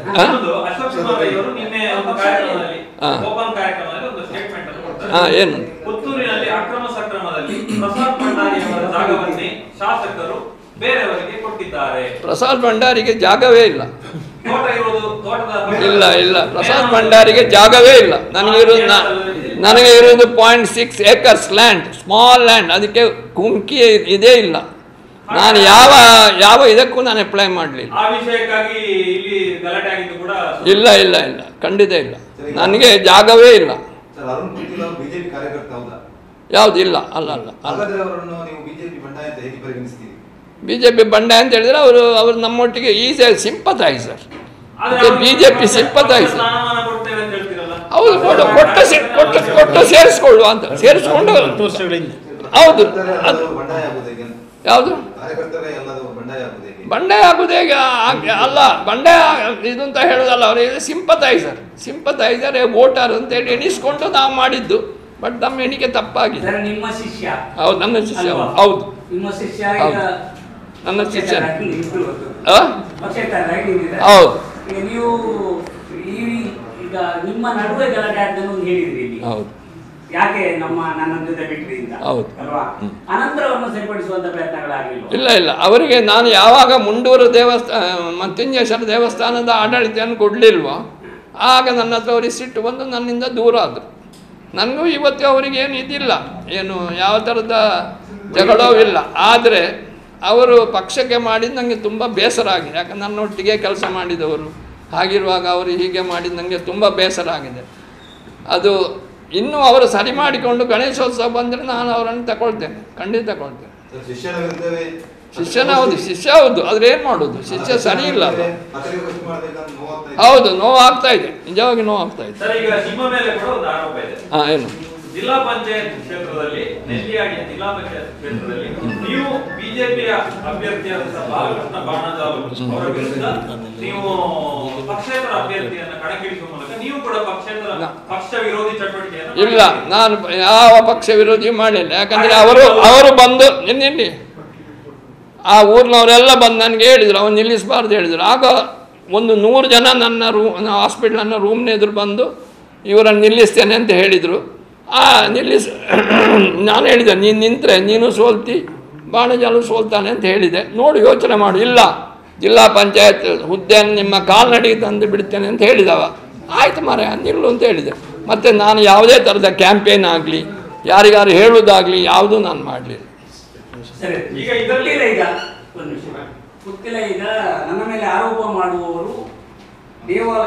ಹಾ ಏನು ಪುತ್ತೂರಿನಲ್ಲಿ ಅಕ್ರಮ ಸಕ್ರಮದಲ್ಲಿ ಪ್ರಸಾದ್ ಭಂಡಾರಿ ಅವರ ಜಾಗವನ್ನೇ ಶಾಸಕರು ಬೇರೆಯವರಿಗೆ ಕೊಟ್ಟಿದ್ದಾರೆ. ಪ್ರಸಾದ್ ಭಂಡಾರಿಗೆ ಜಾಗವೇ ಇಲ್ಲ. ತೋಟ ಇರೋದು ತೋಟದ ಇಲ್ಲ ಇಲ್ಲ ಪ್ರಸಾದ್ ಭಂಡಾರಿಗೆ ಜಾಗವೇ ಇಲ್ಲ. ನನಗೆ ಇರೋದು ನನಗೆ ಇರೋದು point six acres land, small land. ಅದಕ್ಕೆ ಕುಂಕಿ ಇದೇ ಇಲ್ಲ. ನಾನು ಯಾವ ಯಾವ ಇದಕ್ಕೂ ನಾನು ಅಪ್ಲೈ ಮಾಡಲಿಲ್ಲ. ಆ ವಿಷಯಕ್ಕಾಗಿ ಇಲ್ಲಿ ಗಲಾಟೆ ಆಗಿದ್ದು ಕೂಡ ಇಲ್ಲ ಇಲ್ಲ ಇಲ್ಲ ಖಂಡಿತ ಇಲ್ಲ. ನನಗೆ ಜಾಗವೇ ಇಲ್ಲ. ಯಾವುದು ಇಲ್ಲ. ಅಲ್ಲ ಅಲ್ಲ ಬಿಜೆಪಿ ಬಂಡಾಯ ಅಂತ ಹೇಳಿದ್ರೆ ಅವರು ಅವರು ನಮ್ಮೊಟ್ಟಿಗೆ is a sympathiser. BJP sympathiser. ಹೌದು, ಕೊಟ್ಟು ಕೊಟ್ಟು ಕೊಟ್ಟು ಕೊಟ್ಟು ಸೇರಿಸ್ಕೊಳ್ಳುವ ಅಂತ ಸೇರಿಸ್ಕೊಂಡು ಹೌದು. ಅದು ಯಾವುದು ಬಂಡಾಯ ಆಗುದು ಹೇಗೆ? ಅಲ್ಲ, ಬಂಡಾಯ ಇದು ಅಂತ ಹೇಳೋದಲ್ಲ. ಅವರು ಸಿಂಪಥೈಸರ್ ಸಿಂಪಥೈಸರ್ ವೋಟರ್ ಅಂತೇಳಿ ಎಣಿಸ್ಕೊಂಡು ನಾವು ಮಾಡಿದ್ದು. ಬಟ್ ನಮ್ಮ ಎಣಿಕೆ ತಪ್ಪಾಗಿದೆ. ಹೌದು, ನನ್ನ ಶಿಷ್ಯ. ಹೌದು, ನನ್ನ ಶಿಷ್ಯ. ಹೌದು ನೀವು ಈಗ ನಿಮ್ಮ ನಡುವೆ ಗಲಾಟೆ ಆದ್ದನ್ನು ಹೇಳಿದ್ರಿ ಇಲ್ಲಿ. ಹೌದು. ಯಾಕೆ ನಮ್ಮ ನನ್ನ ಜೊತೆ ಬಿಟ್ರಿ ಅಂತ ಹೌದು ಅಲ್ವಾ? ಅನಂತರವನ್ನು ಸರಿಪಡಿಸುವಂತ ಪ್ರಯತ್ನಗಳಾಗಲಿಲ್ಲ. ಇಲ್ಲ ಇಲ್ಲ ಅವರಿಗೆ ನಾನು ಯಾವಾಗ ಮುಂಡೂರು ದೇವಸ್ಥಾನ ಮಂಜುನಾಥೇಶ್ವರ ದೇವಸ್ಥಾನದ ಆಡಳಿತವನ್ನು ಕೊಡಲಿಲ್ವೋ ಆಗ ನನ್ನ ಹತ್ರ ಅವರಿಗೆ ಸಿಟ್ಟು ಬಂದು ನನ್ನಿಂದ ದೂರ ಆದರು. ನನಗೂ ಇವತ್ತು ಅವರಿಗೆ ಏನು ಇದಿಲ್ಲ, ಏನು ಯಾವ ಥರದ ಜಗಳವೂ ಇಲ್ಲ. ಆದರೆ ಅವರು ಪಕ್ಷಕ್ಕೆ ಮಾಡಿದ್ದು ನನಗೆ ತುಂಬ ಬೇಸರ ಆಗಿದೆ. ಯಾಕಂದ್ರೆ ನನ್ನೊಟ್ಟಿಗೆ ಕೆಲಸ ಮಾಡಿದವರು, ಹಾಗಿರುವಾಗ ಅವರು ಹೀಗೆ ಮಾಡಿದ ನನಗೆ ತುಂಬ ಬೇಸರ ಆಗಿದೆ. ಅದು ಇನ್ನೂ ಅವರು ಸರಿ ಮಾಡಿಕೊಂಡು ಗಣೇಶೋತ್ಸವ ಬಂದರೆ ನಾನು ಅವರನ್ನು ತಗೊಳ್ತೇನೆ, ಖಂಡಿತ ತಗೊಳ್ತೇನೆ. ಶಿಷ್ಯನ ವಿರುದ್ಧವೇ ಶಿಷ್ಯನ ಹೌದು, ಶಿಷ್ಯ ಹೌದು, ಆದ್ರೆ ಏನು ಮಾಡೋದು, ಶಿಷ್ಯ ಸರಿ ಇಲ್ಲ ಅಲ್ಲ. ಹಸಿರು ಗೊತ್ತು ಮಾಡ್ಬೇಕಂತ ನೋವಾಗ್ತಾ ಇದೆ. ಹೌದು, ನೋವಾಗ್ತಾ ಇದೆ, ನಿಜವಾಗಿ ನೋವಾಗ್ತಾ ಇದೆ. ಸರ್, ಈಗ ನಿಮ್ಮ ಮೇಲೆ ಕೂಡ ಒಂದು ಆರೋಪ ಇದೆ. ಹಾಂ, ಏನು? ಜಿಲ್ಲಾ ಪಂಚಾಯತ್ ಕ್ಷೇತ್ರದಲ್ಲಿ, ನೆಲ್ಲಿಯಾಡಿಯ ಜಿಲ್ಲಾ ಪಂಚಾಯತ್ ಕ್ಷೇತ್ರದಲ್ಲಿ ನೀವು ಬಿಜೆಪಿಯ ಅಭ್ಯರ್ಥಿಯಾದಂತಹ ಬಾಲಕೃಷ್ಣ ಬಾಣಜಾಲು ಅವರ ವಿರುದ್ಧ ನೀವು ಪಕ್ಷೇತರ ಅಭ್ಯರ್ಥಿಯನ್ನ ಕಣಕ್ಕಿಳಿಸುವ ಮೂಲಕ ನೀವು ಕೂಡ ಪಕ್ಷೇತರ ಪಕ್ಷ ವಿರೋಧಿ ಚಟುವಟಿಕೆಯನ್ನು ಇಲ್ಲ, ನಾನು ಯಾವ ಪಕ್ಷ ವಿರೋಧಿ ಮಾಡಿಲ್ಲ. ಯಾಕಂದ್ರೆ ಅವರು ಅವರು ಬಂದು ನಿನ್ನೆ ಆ ಊರಿನವರೆಲ್ಲ ಬಂದು ನನಗೆ ಹೇಳಿದರು ಅವನು ನಿಲ್ಲಿಸಬಾರ್ದು ಹೇಳಿದರು. ಆಗ ಒಂದು ನೂರು ಜನ ನನ್ನ ರೂಮ್ ಹಾಸ್ಪಿಟ್ಲ್ ನನ್ನ ರೂಮ್ನ ಎದುರು ಬಂದು ಇವರನ್ನು ನಿಲ್ಲಿಸ್ತೇನೆ ಅಂತ ಹೇಳಿದರು. ಆ ನಿಲ್ಲಿಸ್ ನಾನು ಹೇಳಿದೆ, ನೀನು ನಿಂತರೆ ನೀನು ಸೋಲ್ತಿ, ಬಾಣಜಾಲು ಸೋಲ್ತಾನೆ ಅಂತ ಹೇಳಿದೆ. ನೋಡಿ ಯೋಚನೆ ಮಾಡು. ಇಲ್ಲ, ಜಿಲ್ಲಾ ಪಂಚಾಯತ್ ಹುದ್ದೆಯನ್ನು ನಿಮ್ಮ ಕಾಲ್ನಡಿಗೆ ತಂದು ಬಿಡ್ತೇನೆ ಅಂತ ಹೇಳಿದವ. ಆಯ್ತು ಮಾರೆ, ನಿಲ್ಲು ಅಂತ ಹೇಳಿದೆ. ಮತ್ತು ನಾನು ಯಾವುದೇ ಥರದ ಕ್ಯಾಂಪೇನ್ ಆಗಲಿ ಯಾರಿಗಾರು ಹೇಳುವುದಾಗಲಿ ಯಾವುದೂ ನಾನು ಮಾಡಲಿಲ್ಲ. ಸರಿ, ಈಗ ಇದರಲ್ಲಿ ಈಗ ಒಂದು ನಿಮಿಷ ಗೊತ್ತಿಲ್ಲ. ಈಗ ನನ್ನ ಮೇಲೆ ಆರೋಪ ಮಾಡುವವರು ದೇವಾಲಯ